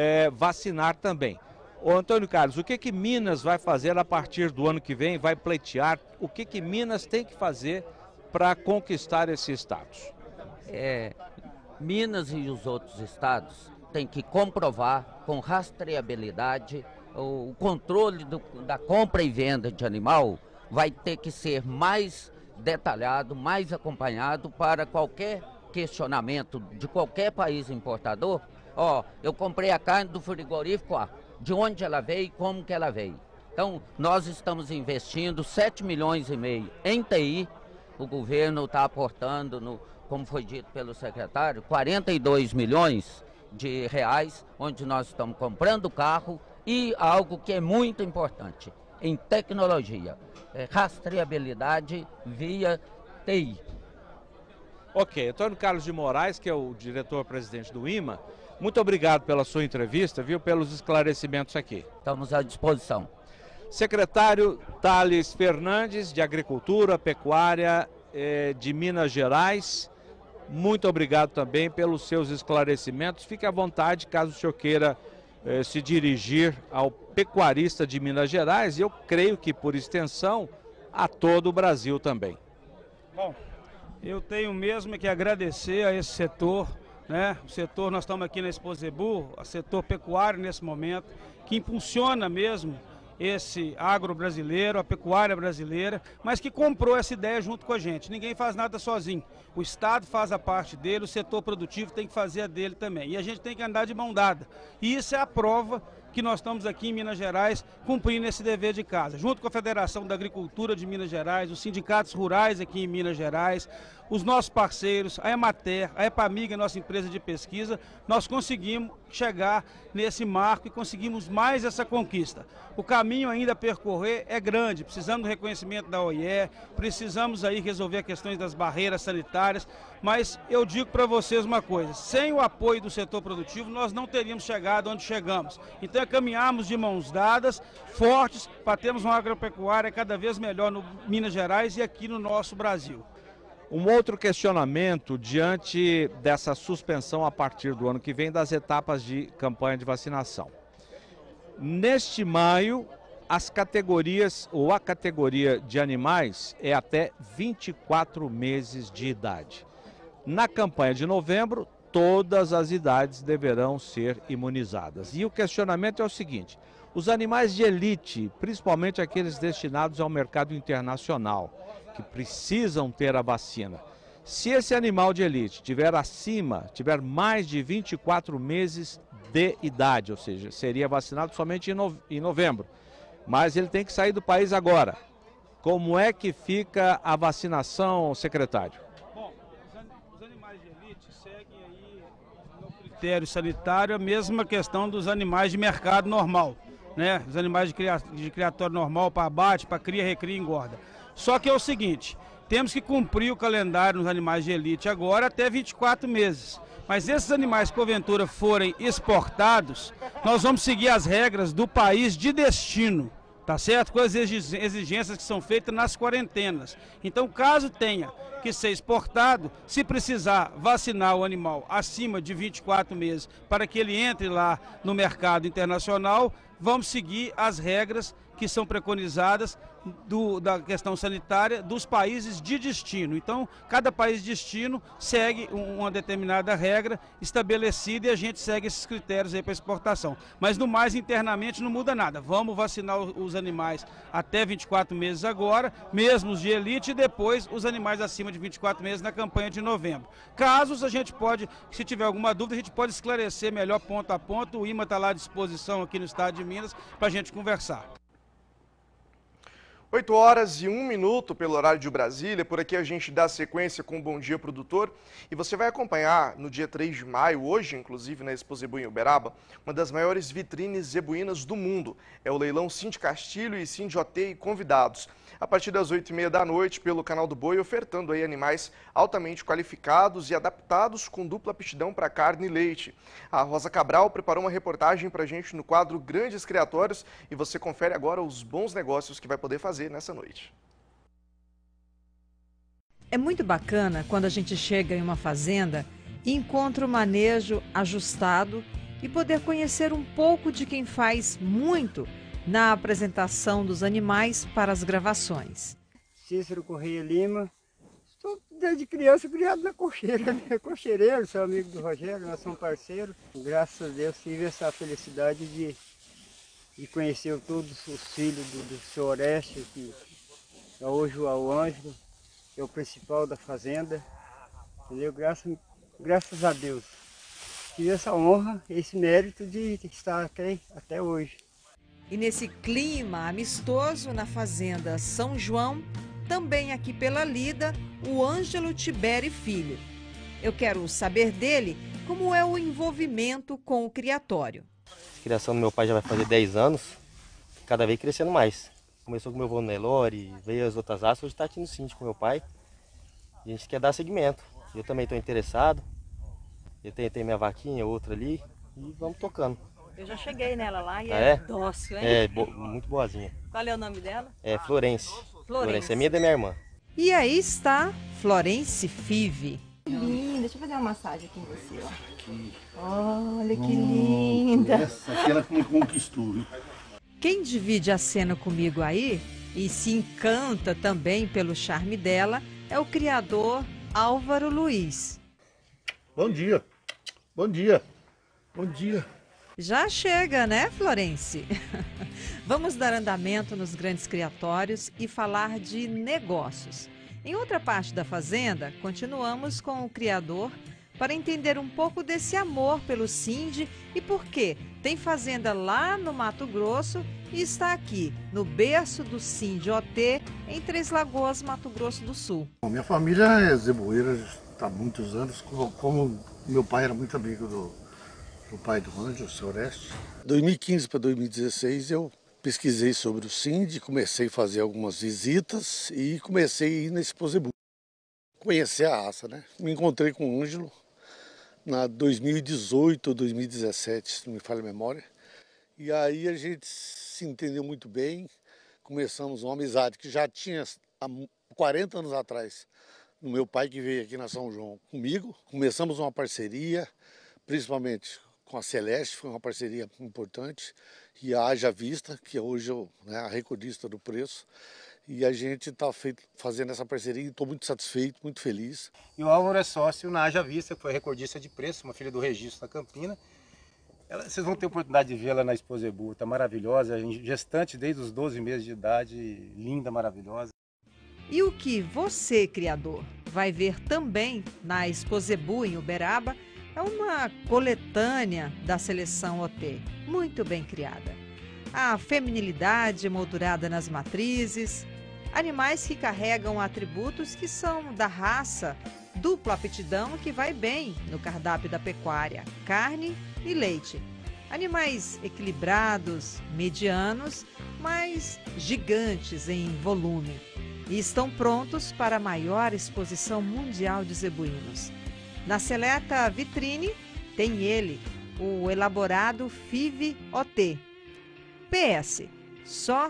S13: vacinar também. Ô Antônio Carlos, o que Minas vai fazer a partir do ano que vem, vai pleitear? O que Minas tem que fazer para conquistar esse status?
S14: Minas e os outros estados têm que comprovar com rastreabilidade o controle da compra e venda de animal vai ter que ser mais detalhado, mais acompanhado para qualquer questionamento de qualquer país importador. Eu comprei a carne do frigorífico, de onde ela veio e como que ela veio. Então, nós estamos investindo 7,5 milhões em TI. O governo está aportando, como foi dito pelo secretário, 42 milhões de reais, onde nós estamos comprando carro e algo que é muito importante, em tecnologia, rastreabilidade via TI.
S13: Ok, Antônio Carlos de Moraes, que é o diretor-presidente do IMA, muito obrigado pela sua entrevista, pelos esclarecimentos aqui.
S14: Estamos à disposição.
S13: Secretário Thales Fernandes, de Agricultura, Pecuária de Minas Gerais, muito obrigado também pelos seus esclarecimentos. Fique à vontade caso o senhor queira se dirigir ao pecuarista de Minas Gerais, e eu creio que, por extensão, a todo o Brasil também.
S15: Bom, eu tenho mesmo que agradecer a esse setor, né? O setor, nós estamos aqui na Exposebu, o setor pecuário nesse momento, que impulsiona mesmo esse agro brasileiro, a pecuária brasileira, mas que comprou essa ideia junto com a gente. Ninguém faz nada sozinho. O Estado faz a parte dele, o setor produtivo tem que fazer a dele também. E a gente tem que andar de mão dada. E isso é a prova que nós estamos aqui em Minas Gerais cumprindo esse dever de casa. Junto com a Federação da Agricultura de Minas Gerais, os sindicatos rurais aqui em Minas Gerais, os nossos parceiros, a Emater, a Epamig, a nossa empresa de pesquisa, nós conseguimos chegar nesse marco e conseguimos mais essa conquista. O caminho ainda a percorrer é grande, precisamos do reconhecimento da OIE, precisamos aí resolver as questões das barreiras sanitárias, mas eu digo para vocês uma coisa, sem o apoio do setor produtivo nós não teríamos chegado onde chegamos. Então caminhamos de mãos dadas, fortes, para termos uma agropecuária cada vez melhor no Minas Gerais e aqui no nosso Brasil.
S13: Um outro questionamento diante dessa suspensão a partir do ano que vem das etapas de campanha de vacinação. Neste maio, as categorias ou a categoria de animais é até 24 meses de idade. Na campanha de novembro, todas as idades deverão ser imunizadas. E o questionamento é o seguinte: os animais de elite, principalmente aqueles destinados ao mercado internacional, que precisam ter a vacina, se esse animal de elite tiver mais de 24 meses de idade, ou seja, seria vacinado somente em novembro, mas ele tem que sair do país agora. Como é que fica a vacinação, secretário?
S15: Bom, os animais de elite seguem aí no critério sanitário a mesma questão dos animais de mercado normal, né? Os animais de criatório normal para abate, para cria, recria e engorda. Só que é o seguinte, temos que cumprir o calendário nos animais de elite agora até 24 meses. Mas esses animais que porventura forem exportados, nós vamos seguir as regras do país de destino, tá certo? Com as exigências que são feitas nas quarentenas. Então, caso tenha que ser exportado, se precisar vacinar o animal acima de 24 meses para que ele entre lá no mercado internacional, vamos seguir as regras que são preconizadas da questão sanitária dos países de destino. Então, cada país de destino segue uma determinada regra estabelecida e a gente segue esses critérios aí para exportação. Mas no mais, internamente, não muda nada. Vamos vacinar os animais até 24 meses agora, mesmo os de elite, e depois os animais acima de 24 meses na campanha de novembro. Casos a gente pode, se tiver alguma dúvida, a gente pode esclarecer melhor ponto a ponto. O IMA está lá à disposição aqui no estado de Minas para a gente conversar.
S1: 8 horas e 1 minuto pelo horário de Brasília. Por aqui a gente dá sequência com o Bom Dia Produtor. E você vai acompanhar no dia 3 de maio, hoje inclusive na Exposebu em Uberaba, uma das maiores vitrines zebuínas do mundo. É o leilão Cindy Castilho e Cindy Otei convidados. A partir das 8h30 da noite, pelo Canal do Boi, ofertando aí animais altamente qualificados e adaptados com dupla aptidão para carne e leite. A Rosa Cabral preparou uma reportagem para a gente no quadro Grandes Criatórios e você confere agora os bons negócios que vai poder fazer nessa noite.
S16: É muito bacana quando a gente chega em uma fazenda e encontra o manejo ajustado e poder conhecer um pouco de quem faz muito na apresentação dos animais para as gravações.
S17: Cícero Correia Lima, estou desde criança criado na cocheira, né? Cocheireiro, sou amigo do Rogério, nós somos parceiros. Graças a Deus tive essa felicidade de conhecer todos os filhos do seu Orestes, que é hoje o Ângelo, que é o principal da fazenda. Entendeu? Graças a Deus. Tive essa honra, esse mérito de estar aqui até hoje.
S16: E nesse clima amistoso na fazenda São João, também aqui pela lida, o Ângelo Tibério Filho. Eu quero saber dele como é o envolvimento com o criatório.
S18: A criação do meu pai já vai fazer 10 anos, cada vez crescendo mais. Começou com meu avô Nelore, veio as outras raças, hoje está aqui no síndico com meu pai. E a gente quer dar seguimento. Eu também estou interessado. Eu tenho minha vaquinha, outra ali, e vamos tocando.
S19: Eu já cheguei nela lá e
S18: é
S19: dócil, hein?
S18: Muito boazinha.
S19: Qual é o nome dela?
S18: É Florence. Florence é minha e da minha irmã.
S16: E aí está Florence Five.
S19: Linda, deixa eu fazer uma massagem aqui em você, ó. Olha que linda.
S20: Essa aqui ela me conquistou, viu?
S16: Quem divide a cena comigo aí e se encanta também pelo charme dela é o criador Álvaro Luiz.
S20: Bom dia, bom dia, bom dia.
S16: Já chega, né, Florence? Vamos dar andamento nos grandes criatórios e falar de negócios. Em outra parte da fazenda, continuamos com o criador para entender um pouco desse amor pelo Cindy e por que tem fazenda lá no Mato Grosso e está aqui, no berço do Cindy OT, em Três Lagoas, Mato Grosso do Sul.
S20: Bom, minha família é zeboeira há muitos anos, como meu pai era muito amigo do pai do Ângelo, o seu Orestes. 2015 para 2016 eu pesquisei sobre o Cindy, comecei a fazer algumas visitas e comecei a ir nesse Pozebu. Conhecer a raça, né? Me encontrei com o Ângelo na 2018 ou 2017, se não me falha a memória. E aí a gente se entendeu muito bem, começamos uma amizade que já tinha há 40 anos atrás, no meu pai que veio aqui na São João comigo. Começamos uma parceria, principalmente com a Celeste, foi uma parceria importante, e a Haja Vista, que hoje é a recordista do preço. E a gente está fazendo essa parceria e estou muito satisfeito, muito feliz.
S21: E o Álvaro é sócio na Haja Vista, que foi recordista de preço, uma filha do Registro da Campina. Vocês vão ter a oportunidade de vê-la na Exposebu, está maravilhosa, gestante desde os 12 meses de idade, linda, maravilhosa.
S16: E o que você, criador, vai ver também na Exposebu em Uberaba é uma coletânea da seleção OT, muito bem criada. A feminilidade moldurada nas matrizes, animais que carregam atributos que são da raça, dupla aptidão que vai bem no cardápio da pecuária, carne e leite. Animais equilibrados, medianos, mas gigantes em volume. E estão prontos para a maior exposição mundial de zebuínos. Na seleta vitrine tem ele, o elaborado FIV OT. PS, só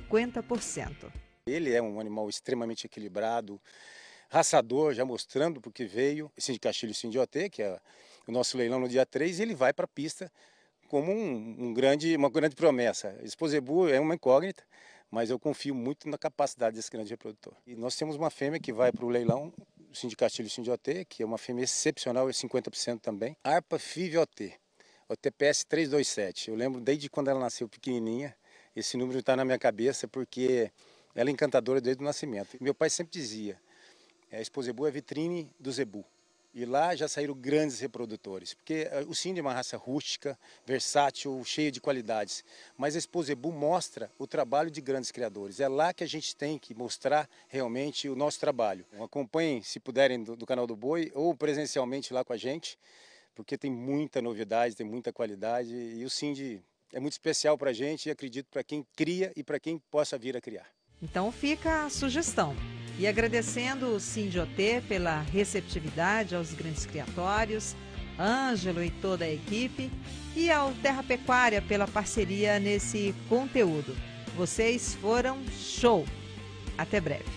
S16: 50%.
S21: Ele é um animal extremamente equilibrado, raçador, já mostrando porque veio, Cindy Castilho e Cindy OT, que é o nosso leilão no dia 3, e ele vai para a pista como uma grande promessa. Exposebu é uma incógnita, mas eu confio muito na capacidade desse grande reprodutor. E nós temos uma fêmea que vai para o leilão, Cindy Castilho e Cindy OT, que é uma fêmea excepcional, é 50% também. Arpa FIV OT, OTPS 327. Eu lembro desde quando ela nasceu pequenininha, esse número está na minha cabeça porque ela é encantadora desde o nascimento. Meu pai sempre dizia, a Exposebu é a vitrine do zebu. E lá já saíram grandes reprodutores, porque o Cindy é uma raça rústica, versátil, cheia de qualidades. Mas a Exposebu mostra o trabalho de grandes criadores. É lá que a gente tem que mostrar realmente o nosso trabalho. Acompanhem, se puderem, do canal do Boi ou presencialmente lá com a gente, porque tem muita novidade, tem muita qualidade. E o Cindy é muito especial para a gente e acredito para quem cria e para quem possa vir a criar.
S16: Então fica a sugestão. E agradecendo o Cindy OT pela receptividade aos grandes criatórios, Ângelo e toda a equipe, e ao Terra Pecuária pela parceria nesse conteúdo. Vocês foram show! Até breve!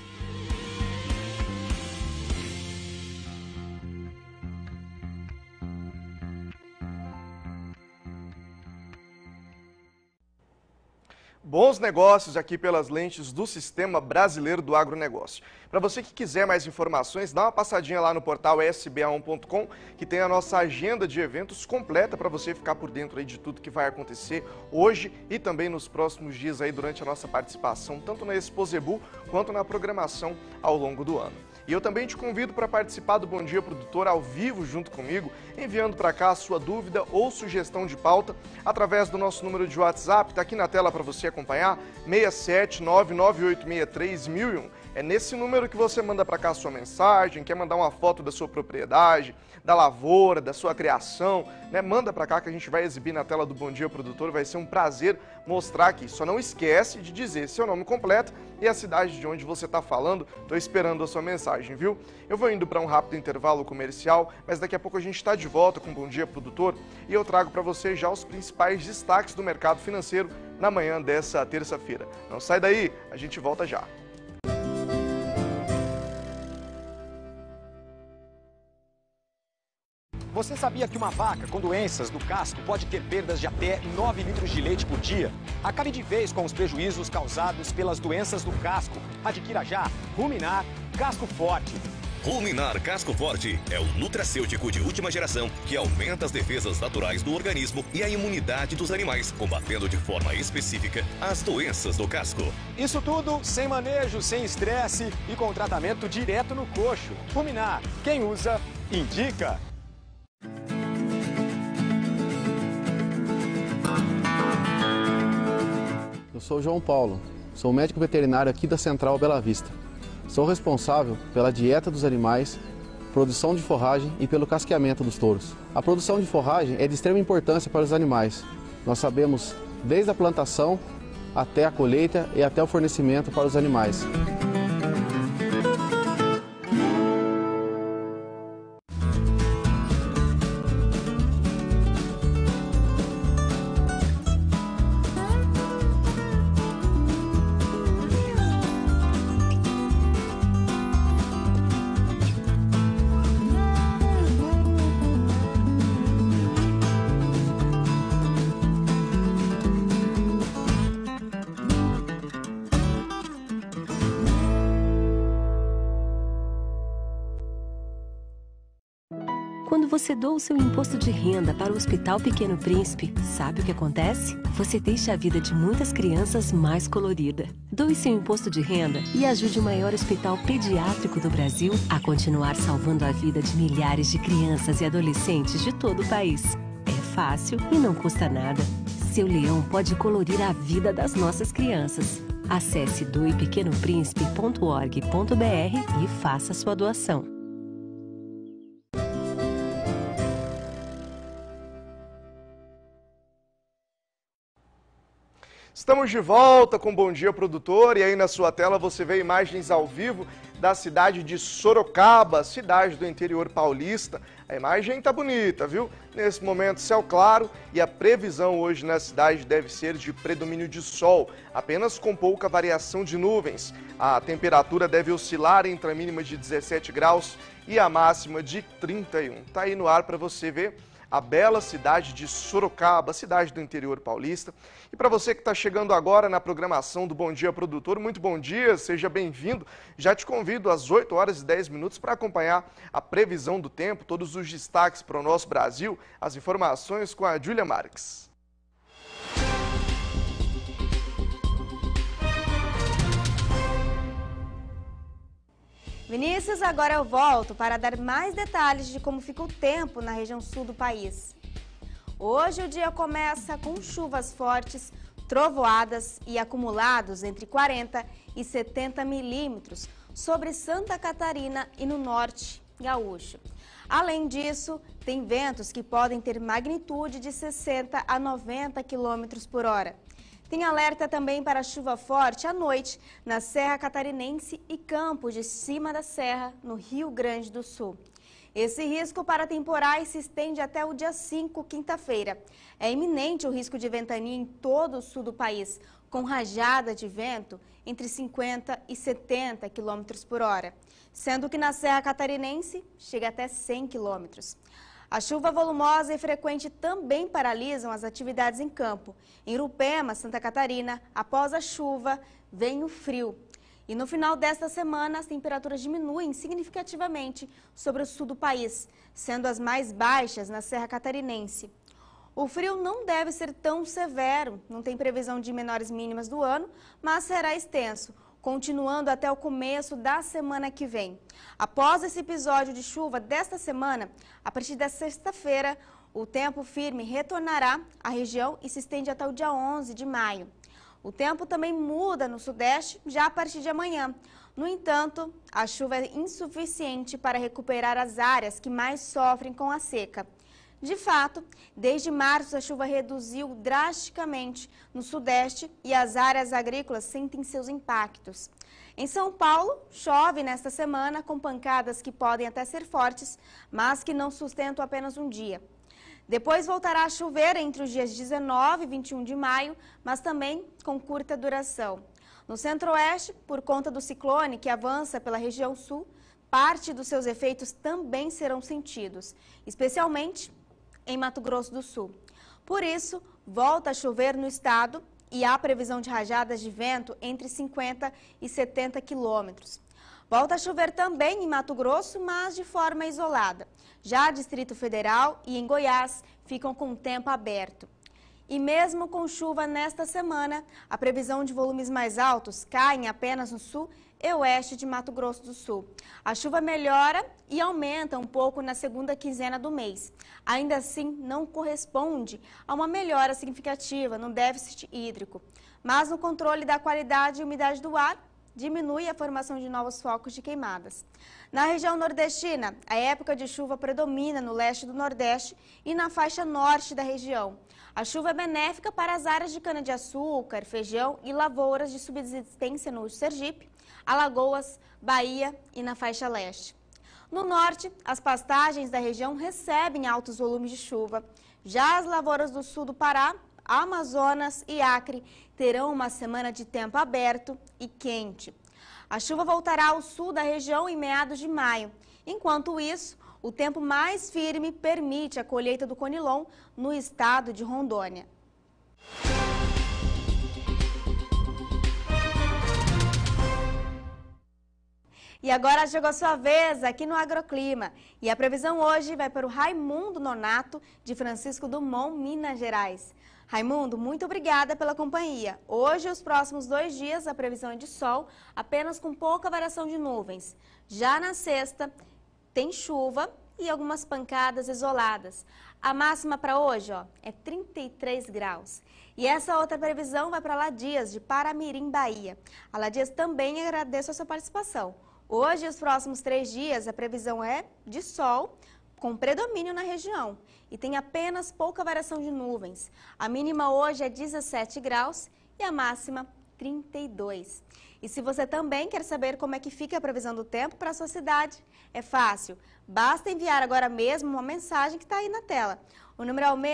S1: bons negócios aqui pelas lentes do Sistema Brasileiro do Agronegócio. Para você que quiser mais informações, dá uma passadinha lá no portal sba1.com, que tem a nossa agenda de eventos completa para você ficar por dentro aí de tudo que vai acontecer hoje e também nos próximos dias aí durante a nossa participação, tanto na Expo Zebu quanto na programação ao longo do ano. E eu também te convido para participar do Bom Dia Produtor ao vivo junto comigo, enviando para cá a sua dúvida ou sugestão de pauta através do nosso número de WhatsApp, está aqui na tela para você acompanhar, 67998631001. É nesse número que você manda para cá a sua mensagem, quer mandar uma foto da sua propriedade, da lavoura, da sua criação, né? Manda para cá que a gente vai exibir na tela do Bom Dia Produtor, vai ser um prazer mostrar aqui. Só não esquece de dizer seu nome completo e a cidade de onde você está falando. Estou esperando a sua mensagem, viu? Eu vou indo para um rápido intervalo comercial, mas daqui a pouco a gente está de volta com o Bom Dia Produtor e eu trago para você já os principais destaques do mercado financeiro na manhã dessa terça-feira. Não sai daí, a gente volta já.
S2: Você sabia que uma vaca com doenças do casco pode ter perdas de até 9 litros de leite por dia? Acabe de vez com os prejuízos causados pelas doenças do casco. Adquira já Ruminar Casco Forte.
S22: Ruminar Casco Forte é o nutracêutico de última geração que aumenta as defesas naturais do organismo e a imunidade dos animais, combatendo de forma específica as doenças do casco.
S2: Isso tudo sem manejo, sem estresse e com tratamento direto no coxo. Ruminar, quem usa, indica.
S23: Eu sou o João Paulo, sou médico veterinário aqui da Central Bela Vista. Sou responsável pela dieta dos animais, produção de forragem e pelo casqueamento dos touros. A produção de forragem é de extrema importância para os animais. Nós sabemos desde a plantação até a colheita e até o fornecimento para os animais.
S24: Quando você doa o seu imposto de renda para o Hospital Pequeno Príncipe, sabe o que acontece? Você deixa a vida de muitas crianças mais colorida. Doe seu imposto de renda e ajude o maior hospital pediátrico do Brasil a continuar salvando a vida de milhares de crianças e adolescentes de todo o país. É fácil e não custa nada. Seu leão pode colorir a vida das nossas crianças. Acesse doepequenopríncipe.org.br e faça sua doação.
S1: Estamos de volta com Bom Dia Produtor e aí na sua tela você vê imagens ao vivo da cidade de Sorocaba, cidade do interior paulista. A imagem tá bonita, viu? Nesse momento céu claro e a previsão hoje na cidade deve ser de predomínio de sol, apenas com pouca variação de nuvens. A temperatura deve oscilar entre a mínima de 17 graus e a máxima de 31. Tá aí no ar para você ver a bela cidade de Sorocaba, cidade do interior paulista. E para você que está chegando agora na programação do Bom Dia Produtor, muito bom dia, seja bem-vindo. Já te convido às 8 horas e 10 minutos para acompanhar a previsão do tempo, todos os destaques para o nosso Brasil, as informações com a Júlia Marques.
S12: Vinícius, agora eu volto para dar mais detalhes de como fica o tempo na região sul do país. Hoje o dia começa com chuvas fortes, trovoadas e acumulados entre 40 e 70 milímetros sobre Santa Catarina e no norte gaúcho. Além disso, tem ventos que podem ter magnitude de 60 a 90 quilômetros por hora. Tem alerta também para chuva forte à noite na Serra Catarinense e Campos de Cima da Serra, no Rio Grande do Sul. Esse risco para temporais se estende até o dia 5, quinta-feira. É iminente o risco de ventania em todo o sul do país, com rajada de vento entre 50 e 70 km por hora, sendo que na Serra Catarinense chega até 100 km. A chuva volumosa e frequente também paralisam as atividades em campo. Em Urupema, Santa Catarina, após a chuva, vem o frio. E no final desta semana, as temperaturas diminuem significativamente sobre o sul do país, sendo as mais baixas na Serra Catarinense. O frio não deve ser tão severo, não tem previsão de menores mínimas do ano, mas será extenso, continuando até o começo da semana que vem. Após esse episódio de chuva desta semana, a partir da sexta-feira, o tempo firme retornará à região e se estende até o dia 11 de maio. O tempo também muda no sudeste já a partir de amanhã. No entanto, a chuva é insuficiente para recuperar as áreas que mais sofrem com a seca. De fato, desde março a chuva reduziu drasticamente no sudeste e as áreas agrícolas sentem seus impactos. Em São Paulo, chove nesta semana com pancadas que podem até ser fortes, mas que não sustentam apenas um dia. Depois voltará a chover entre os dias 19 e 21 de maio, mas também com curta duração. No centro-oeste, por conta do ciclone que avança pela região sul, parte dos seus efeitos também serão sentidos, especialmente em Mato Grosso do Sul. Por isso, volta a chover no estado e há previsão de rajadas de vento entre 50 e 70 quilômetros. Volta a chover também em Mato Grosso, mas de forma isolada. Já Distrito Federal e em Goiás ficam com o tempo aberto. E mesmo com chuva nesta semana, a previsão de volumes mais altos caem apenas no sul e oeste de Mato Grosso do Sul. A chuva melhora e aumenta um pouco na segunda quinzena do mês. Ainda assim, não corresponde a uma melhora significativa no déficit hídrico. Mas no controle da qualidade e umidade do ar, diminui a formação de novos focos de queimadas. Na região nordestina, a época de chuva predomina no leste do Nordeste e na faixa norte da região. A chuva é benéfica para as áreas de cana-de-açúcar, feijão e lavouras de subsistência no Sergipe, Alagoas, Bahia e na faixa leste. No norte, as pastagens da região recebem altos volumes de chuva. Já as lavouras do sul do Pará, Amazonas e Acre terão uma semana de tempo aberto e quente. A chuva voltará ao sul da região em meados de maio. Enquanto isso, o tempo mais firme permite a colheita do conilon no estado de Rondônia. E agora chegou a sua vez aqui no Agroclima. E a previsão hoje vai para o Raimundo Nonato, de Francisco Dumont, Minas Gerais. Raimundo, muito obrigada pela companhia. Hoje e os próximos 2 dias a previsão é de sol, apenas com pouca variação de nuvens. Já na sexta, tem chuva e algumas pancadas isoladas. A máxima para hoje é 33 graus. E essa outra previsão vai para Ladias, de Paramirim, Bahia. A Ladias também agradece a sua participação. Hoje e os próximos 3 dias a previsão é de sol, com predomínio na região. E tem apenas pouca variação de nuvens. A mínima hoje é 17 graus e a máxima 32. E se você também quer saber como é que fica a previsão do tempo para a sua cidade, é fácil. Basta enviar agora mesmo uma mensagem que está aí na tela. O número é o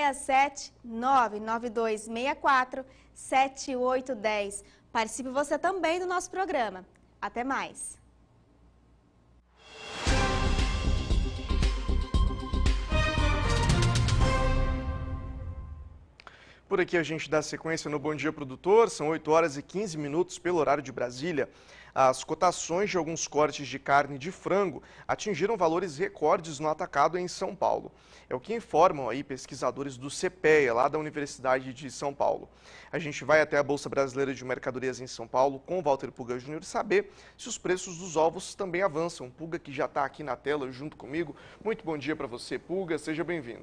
S12: 67992647810. Participe você também do nosso programa. Até mais!
S1: Por aqui a gente dá sequência no Bom Dia Produtor, são 8 horas e 15 minutos pelo horário de Brasília. As cotações de alguns cortes de carne de frango atingiram valores recordes no atacado em São Paulo. É o que informam aí pesquisadores do CPEA, lá da Universidade de São Paulo. A gente vai até a Bolsa Brasileira de Mercadorias em São Paulo com o Walter Puga Júnior saber se os preços dos ovos também avançam. Puga, que já está aqui na tela junto comigo. Muito bom dia para você, Puga, seja bem-vindo.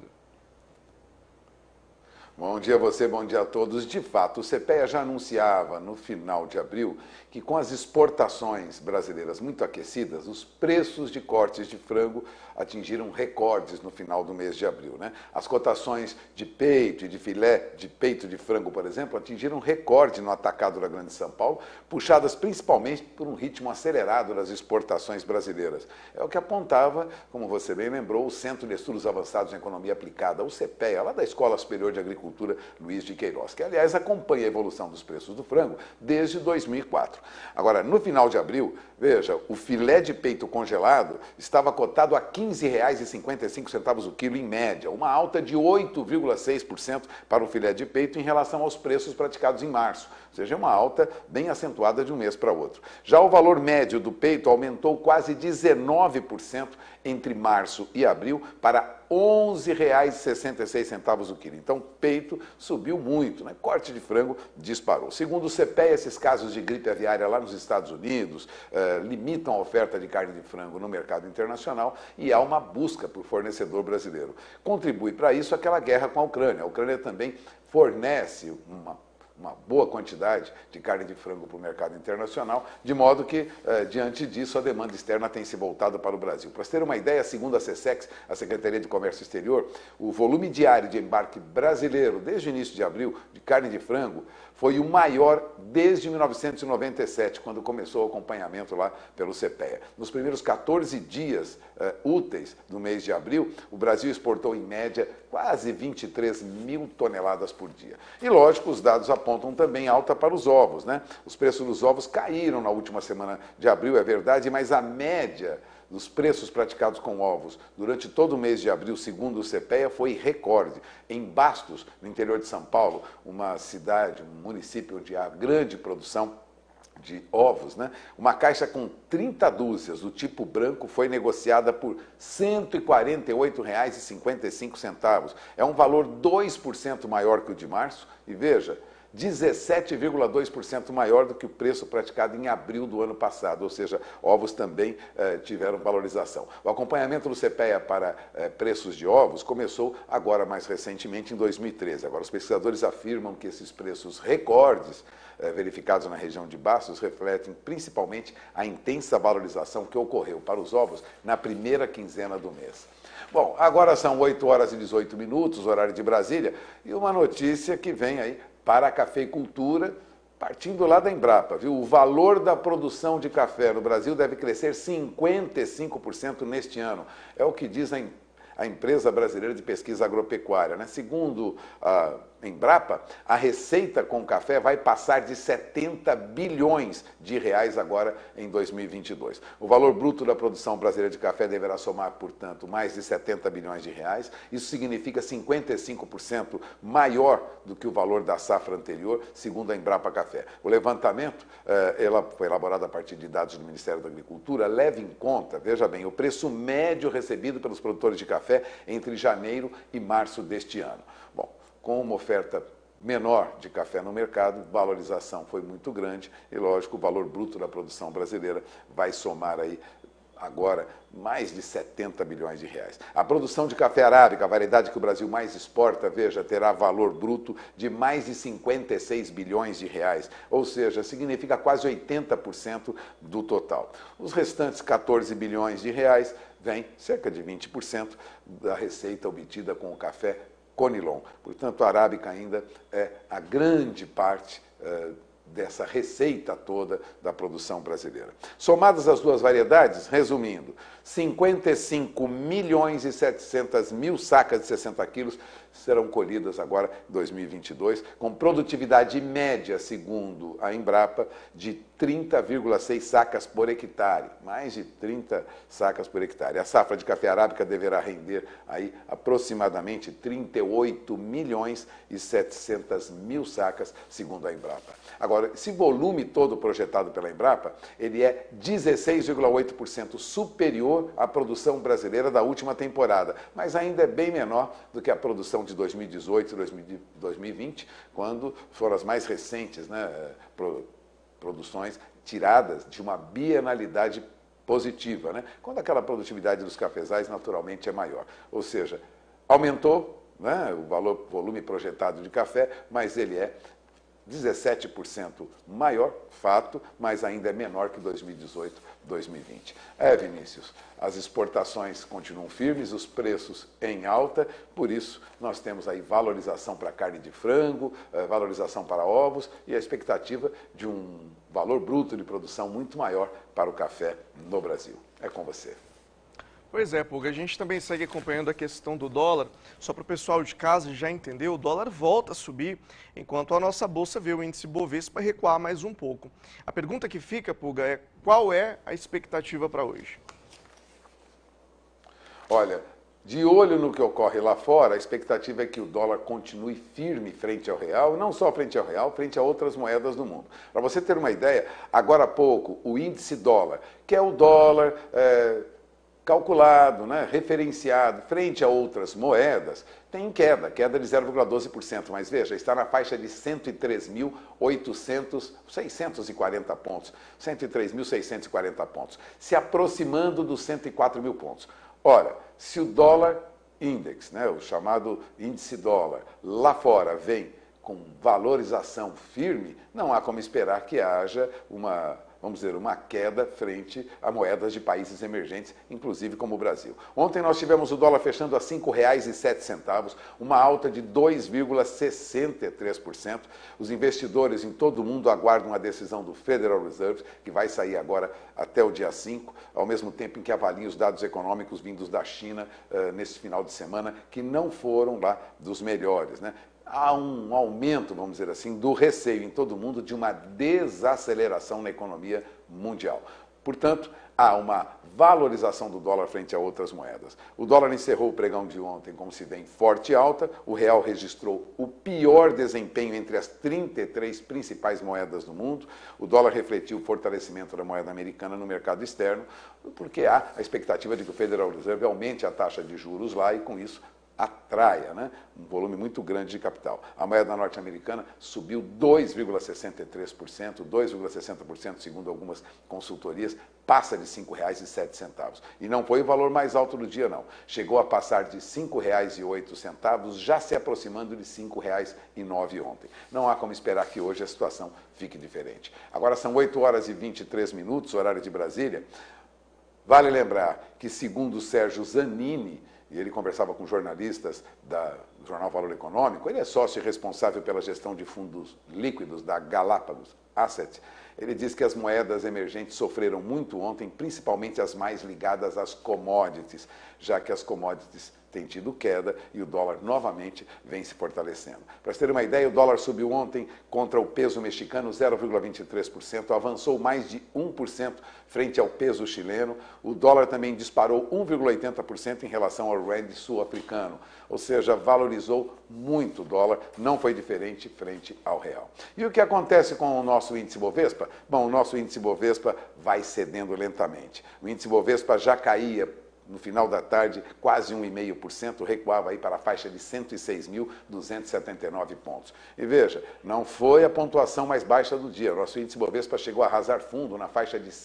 S3: Bom dia a você, bom dia a todos. De fato, o CPEA já anunciava no final de abril que com as exportações brasileiras muito aquecidas, os preços de cortes de frango atingiram recordes no final do mês de abril, né? As cotações de peito e de filé de peito de frango, por exemplo, atingiram recorde no atacado da Grande São Paulo, puxadas principalmente por um ritmo acelerado das exportações brasileiras. É o que apontava, como você bem lembrou, o Centro de Estudos Avançados em Economia Aplicada, o CPEA, lá da Escola Superior de Agricultura Agricultura, Luiz de Queiroz, que, aliás, acompanha a evolução dos preços do frango desde 2004. Agora, no final de abril, veja, o filé de peito congelado estava cotado a R$ 15,55 o quilo em média, uma alta de 8,6% para o filé de peito em relação aos preços praticados em março, ou seja, uma alta bem acentuada de um mês para outro. Já o valor médio do peito aumentou quase 19% entre março e abril para R$ 11,66 o quilo. Então, peito subiu muito, né? Corte de frango disparou. Segundo o CPEA, esses casos de gripe aviária lá nos Estados Unidos limitam a oferta de carne de frango no mercado internacional e há uma busca por fornecedor brasileiro. Contribui para isso aquela guerra com a Ucrânia. A Ucrânia também fornece uma boa quantidade de carne de frango para o mercado internacional, de modo que, diante disso, a demanda externa tem se voltado para o Brasil. Para você ter uma ideia, segundo a SESEX, a Secretaria de Comércio Exterior, o volume diário de embarque brasileiro, desde o início de abril, de carne de frango, foi o maior desde 1997, quando começou o acompanhamento lá pelo CPEA. Nos primeiros 14 dias úteis do mês de abril, o Brasil exportou, em média, quase 23 mil toneladas por dia. E, lógico, os dados apontam também alta para os ovos, né? Os preços dos ovos caíram na última semana de abril, é verdade, mas a média dos preços praticados com ovos durante todo o mês de abril, segundo o CPEA, foi recorde. Em Bastos, no interior de São Paulo, uma cidade, um município onde há grande produção de ovos, né? Uma caixa com 30 dúzias do tipo branco foi negociada por R$ 148,55. É um valor 2% maior que o de março e, veja, 17,2% maior do que o preço praticado em abril do ano passado, ou seja, ovos também tiveram valorização. O acompanhamento do CPEA para preços de ovos começou agora mais recentemente, em 2013. Agora, os pesquisadores afirmam que esses preços recordes verificados na região de Bastos refletem principalmente a intensa valorização que ocorreu para os ovos na primeira quinzena do mês. Bom, agora são 8h18, horário de Brasília, e uma notícia que vem aí para a cafeicultura, partindo lá da Embrapa, viu? O valor da produção de café no Brasil deve crescer 55% neste ano. É o que diz a empresa brasileira de pesquisa agropecuária, né? Segundo a Embrapa, a receita com café vai passar de 70 bilhões de reais agora em 2022. O valor bruto da produção brasileira de café deverá somar, portanto, mais de 70 bilhões de reais. Isso significa 55% maior do que o valor da safra anterior, segundo a Embrapa Café. O levantamento ela foi elaborado a partir de dados do Ministério da Agricultura, leva em conta, veja bem, o preço médio recebido pelos produtores de café entre janeiro e março deste ano. Bom, com uma oferta menor de café no mercado, valorização foi muito grande e, lógico, o valor bruto da produção brasileira vai somar aí agora mais de 70 bilhões de reais. A produção de café arábica, a variedade que o Brasil mais exporta, veja, terá valor bruto de mais de 56 bilhões de reais, ou seja, significa quase 80% do total. Os restantes 14 bilhões de reais vêm cerca de 20% da receita obtida com o café Conilon. Portanto, a arábica ainda é a grande parte dessa receita toda da produção brasileira. Somadas as duas variedades, resumindo, 55 milhões e 700 mil sacas de 60 quilos serão colhidas agora em 2022, com produtividade média, segundo a Embrapa, de 30,6 sacas por hectare, mais de 30 sacas por hectare. A safra de café arábica deverá render aí aproximadamente 38 milhões e 700 mil sacas, segundo a Embrapa. Agora, esse volume todo projetado pela Embrapa, ele é 16,8% superior à produção brasileira da última temporada, mas ainda é bem menor do que a produção de 2018 e 2020, quando foram as mais recentes, né, produções tiradas de uma bienalidade positiva, né, quando aquela produtividade dos cafezais naturalmente é maior. Ou seja, aumentou, né, o volume projetado de café, mas ele é 17% maior, fato, mas ainda é menor que 2018, 2020. Vinícius, as exportações continuam firmes, os preços em alta, por isso nós temos aí valorização para carne de frango, valorização para ovos e a expectativa de um valor bruto de produção muito maior para o café no Brasil. É com você.
S1: Pois é, Pulga, a gente também segue acompanhando a questão do dólar. Só para o pessoal de casa já entender, o dólar volta a subir, enquanto a nossa bolsa vê o índice Bovespa recuar mais um pouco. A pergunta que fica, Pulga, é qual é a expectativa para hoje?
S3: Olha, de olho no que ocorre lá fora, a expectativa é que o dólar continue firme frente ao real, não só frente ao real, frente a outras moedas do mundo. Para você ter uma ideia, agora há pouco, o índice dólar, que é o dólar calculado, né, referenciado frente a outras moedas, tem queda de 0,12%, mas veja, está na faixa de 103.640 pontos, 103.640 pontos, se aproximando dos 104 mil pontos. Ora, se o dólar index, né, o chamado índice dólar, lá fora vem com valorização firme, não há como esperar que haja uma queda frente a moedas de países emergentes, inclusive como o Brasil. Ontem nós tivemos o dólar fechando a R$ 5,07, uma alta de 2,63%. Os investidores em todo o mundo aguardam a decisão do Federal Reserve, que vai sair agora até o dia 5, ao mesmo tempo em que avaliam os dados econômicos vindos da China nesse final de semana, que não foram lá dos melhores, né? Há um aumento, vamos dizer assim, do receio em todo o mundo de uma desaceleração na economia mundial. Portanto, há uma valorização do dólar frente a outras moedas. O dólar encerrou o pregão de ontem, como se vê, em forte alta. O real registrou o pior desempenho entre as 33 principais moedas do mundo. O dólar refletiu o fortalecimento da moeda americana no mercado externo, porque há a expectativa de que o Federal Reserve aumente a taxa de juros lá e, com isso, atraia, né, um volume muito grande de capital. A moeda norte-americana subiu 2,63%, 2,60% segundo algumas consultorias, passa de R$ 5,07. E não foi o valor mais alto do dia, não. Chegou a passar de R$ 5,08, já se aproximando de R$ 5,09 ontem. Não há como esperar que hoje a situação fique diferente. Agora são 8 horas e 23 minutos, horário de Brasília. Vale lembrar que, segundo Sérgio Zanini, e ele conversava com jornalistas do jornal Valor Econômico, ele é sócio responsável pela gestão de fundos líquidos da Galápagos Asset. Ele diz que as moedas emergentes sofreram muito ontem, principalmente as mais ligadas às commodities, já que as commodities têm tido queda e o dólar novamente vem se fortalecendo. Para você ter uma ideia, o dólar subiu ontem contra o peso mexicano 0,23%, avançou mais de 1% frente ao peso chileno. O dólar também disparou 1,80% em relação ao rand sul-africano, ou seja, valorizou muito o dólar, não foi diferente frente ao real. E o que acontece com o nosso índice Bovespa? Bom, o nosso índice Bovespa vai cedendo lentamente. O índice Bovespa já caía no final da tarde, quase 1,5%, recuava aí para a faixa de 106.279 pontos. E veja, não foi a pontuação mais baixa do dia. O nosso índice Bovespa chegou a arrasar fundo na faixa de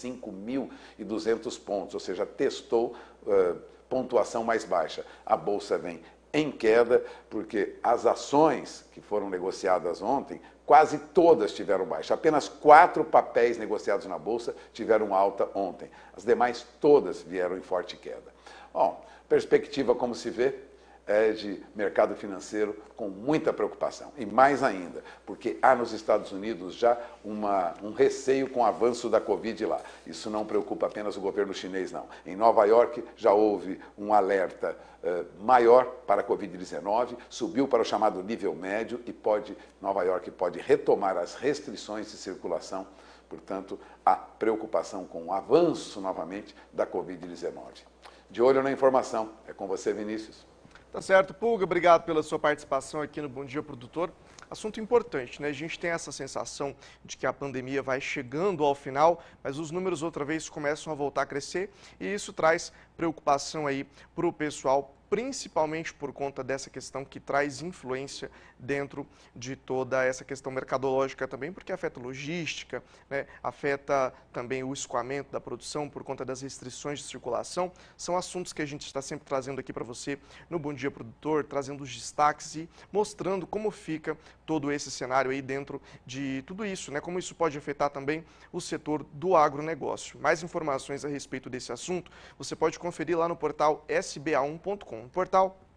S3: 105.200 pontos, ou seja, testou pontuação mais baixa. A Bolsa vem em queda, porque as ações que foram negociadas ontem, quase todas tiveram baixa. Apenas 4 papéis negociados na Bolsa tiveram alta ontem. As demais todas vieram em forte queda. Bom, perspectiva, como se vê, é de mercado financeiro com muita preocupação. E mais ainda, porque há nos Estados Unidos já um receio com o avanço da Covid lá. Isso não preocupa apenas o governo chinês, não. Em Nova York já houve um alerta maior para a Covid-19, subiu para o chamado nível médio e Nova York pode retomar as restrições de circulação. Portanto, há preocupação com o avanço novamente da Covid-19. De olho na informação. É com você, Vinícius.
S1: Tá certo, Pulga, obrigado pela sua participação aqui no Bom Dia Produtor. Assunto importante, né? A gente tem essa sensação de que a pandemia vai chegando ao final, mas os números outra vez começam a voltar a crescer e isso traz preocupação aí para o pessoal, principalmente por conta dessa questão que traz influência dentro de toda essa questão mercadológica também, porque afeta a logística, né? Afeta também o escoamento da produção por conta das restrições de circulação. São assuntos que a gente está sempre trazendo aqui para você no Bom Dia Produtor, trazendo os destaques e mostrando como fica todo esse cenário aí dentro de tudo isso, né? Como isso pode afetar também o setor do agronegócio. Mais informações a respeito desse assunto, você pode conferir lá no portal sba1.com. Um portal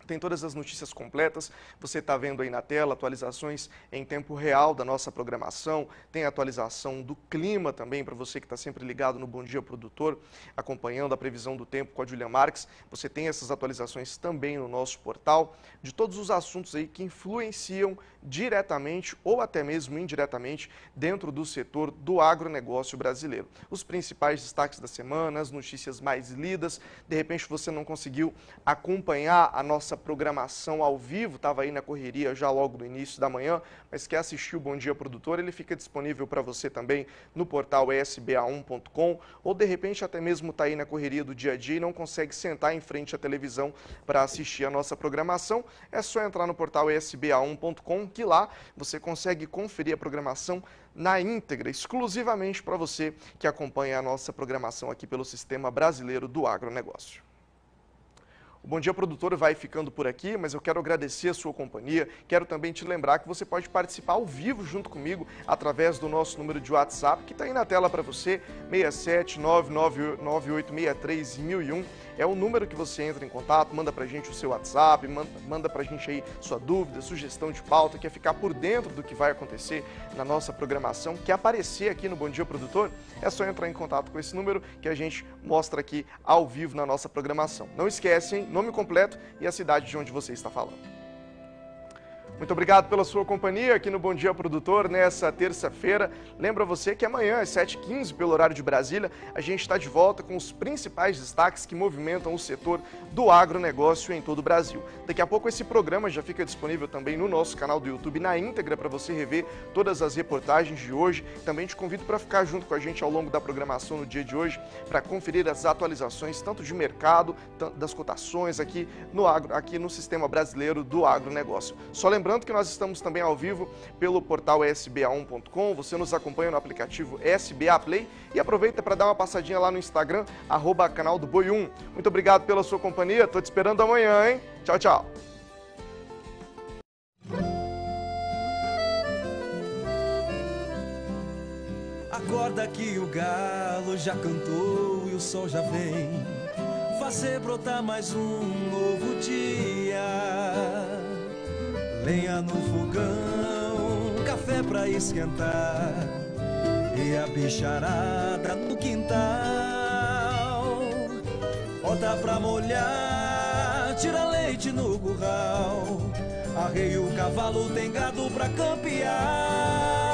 S1: tem todas as notícias completas, você está vendo aí na tela atualizações em tempo real da nossa programação, tem atualização do clima também, para você que está sempre ligado no Bom Dia Produtor, acompanhando a previsão do tempo com a Julia Marques, você tem essas atualizações também no nosso portal, de todos os assuntos aí que influenciam diretamente ou até mesmo indiretamente dentro do setor do agronegócio brasileiro. Os principais destaques da semana, as notícias mais lidas, de repente você não conseguiu acompanhar a nossa programação ao vivo, estava aí na correria já logo no início da manhã, mas quer assistir o Bom Dia Produtor, ele fica disponível para você também no portal sba1.com, ou de repente até mesmo está aí na correria do dia a dia e não consegue sentar em frente à televisão para assistir a nossa programação, é só entrar no portal sba1.com, que lá você consegue conferir a programação na íntegra, exclusivamente para você que acompanha a nossa programação aqui pelo Sistema Brasileiro do Agronegócio. O Bom Dia Produtor vai ficando por aqui, mas eu quero agradecer a sua companhia. Quero também te lembrar que você pode participar ao vivo junto comigo através do nosso número de WhatsApp, que está aí na tela para você, 67998631001. É o número que você entra em contato, manda pra gente o seu WhatsApp, manda pra gente aí sua dúvida, sugestão de pauta, quer ficar por dentro do que vai acontecer na nossa programação, quer aparecer aqui no Bom Dia Produtor, é só entrar em contato com esse número que a gente mostra aqui ao vivo na nossa programação. Não esquece, hein? Nome completo e a cidade de onde você está falando. Muito obrigado pela sua companhia aqui no Bom Dia Produtor nessa terça-feira. Lembra você que amanhã, às 7h15, pelo horário de Brasília, a gente está de volta com os principais destaques que movimentam o setor do agronegócio em todo o Brasil. Daqui a pouco esse programa já fica disponível também no nosso canal do YouTube, na íntegra, para você rever todas as reportagens de hoje. Também te convido para ficar junto com a gente ao longo da programação no dia de hoje, para conferir as atualizações, tanto de mercado, das cotações aqui no Sistema Brasileiro do Agronegócio. Só lembrando que nós estamos também ao vivo pelo portal sba1.com, você nos acompanha no aplicativo SBA Play e aproveita para dar uma passadinha lá no Instagram, @canal do Boi 1. Muito obrigado pela sua companhia, estou te esperando amanhã, hein? Tchau, tchau.
S4: Acorda que o galo já cantou e o sol já vem fazer brotar mais um novo dia. Lenha no fogão, café pra esquentar e a bicharada no quintal. Bota pra molhar, tira leite no curral. Arreia o cavalo, tem gado pra campear.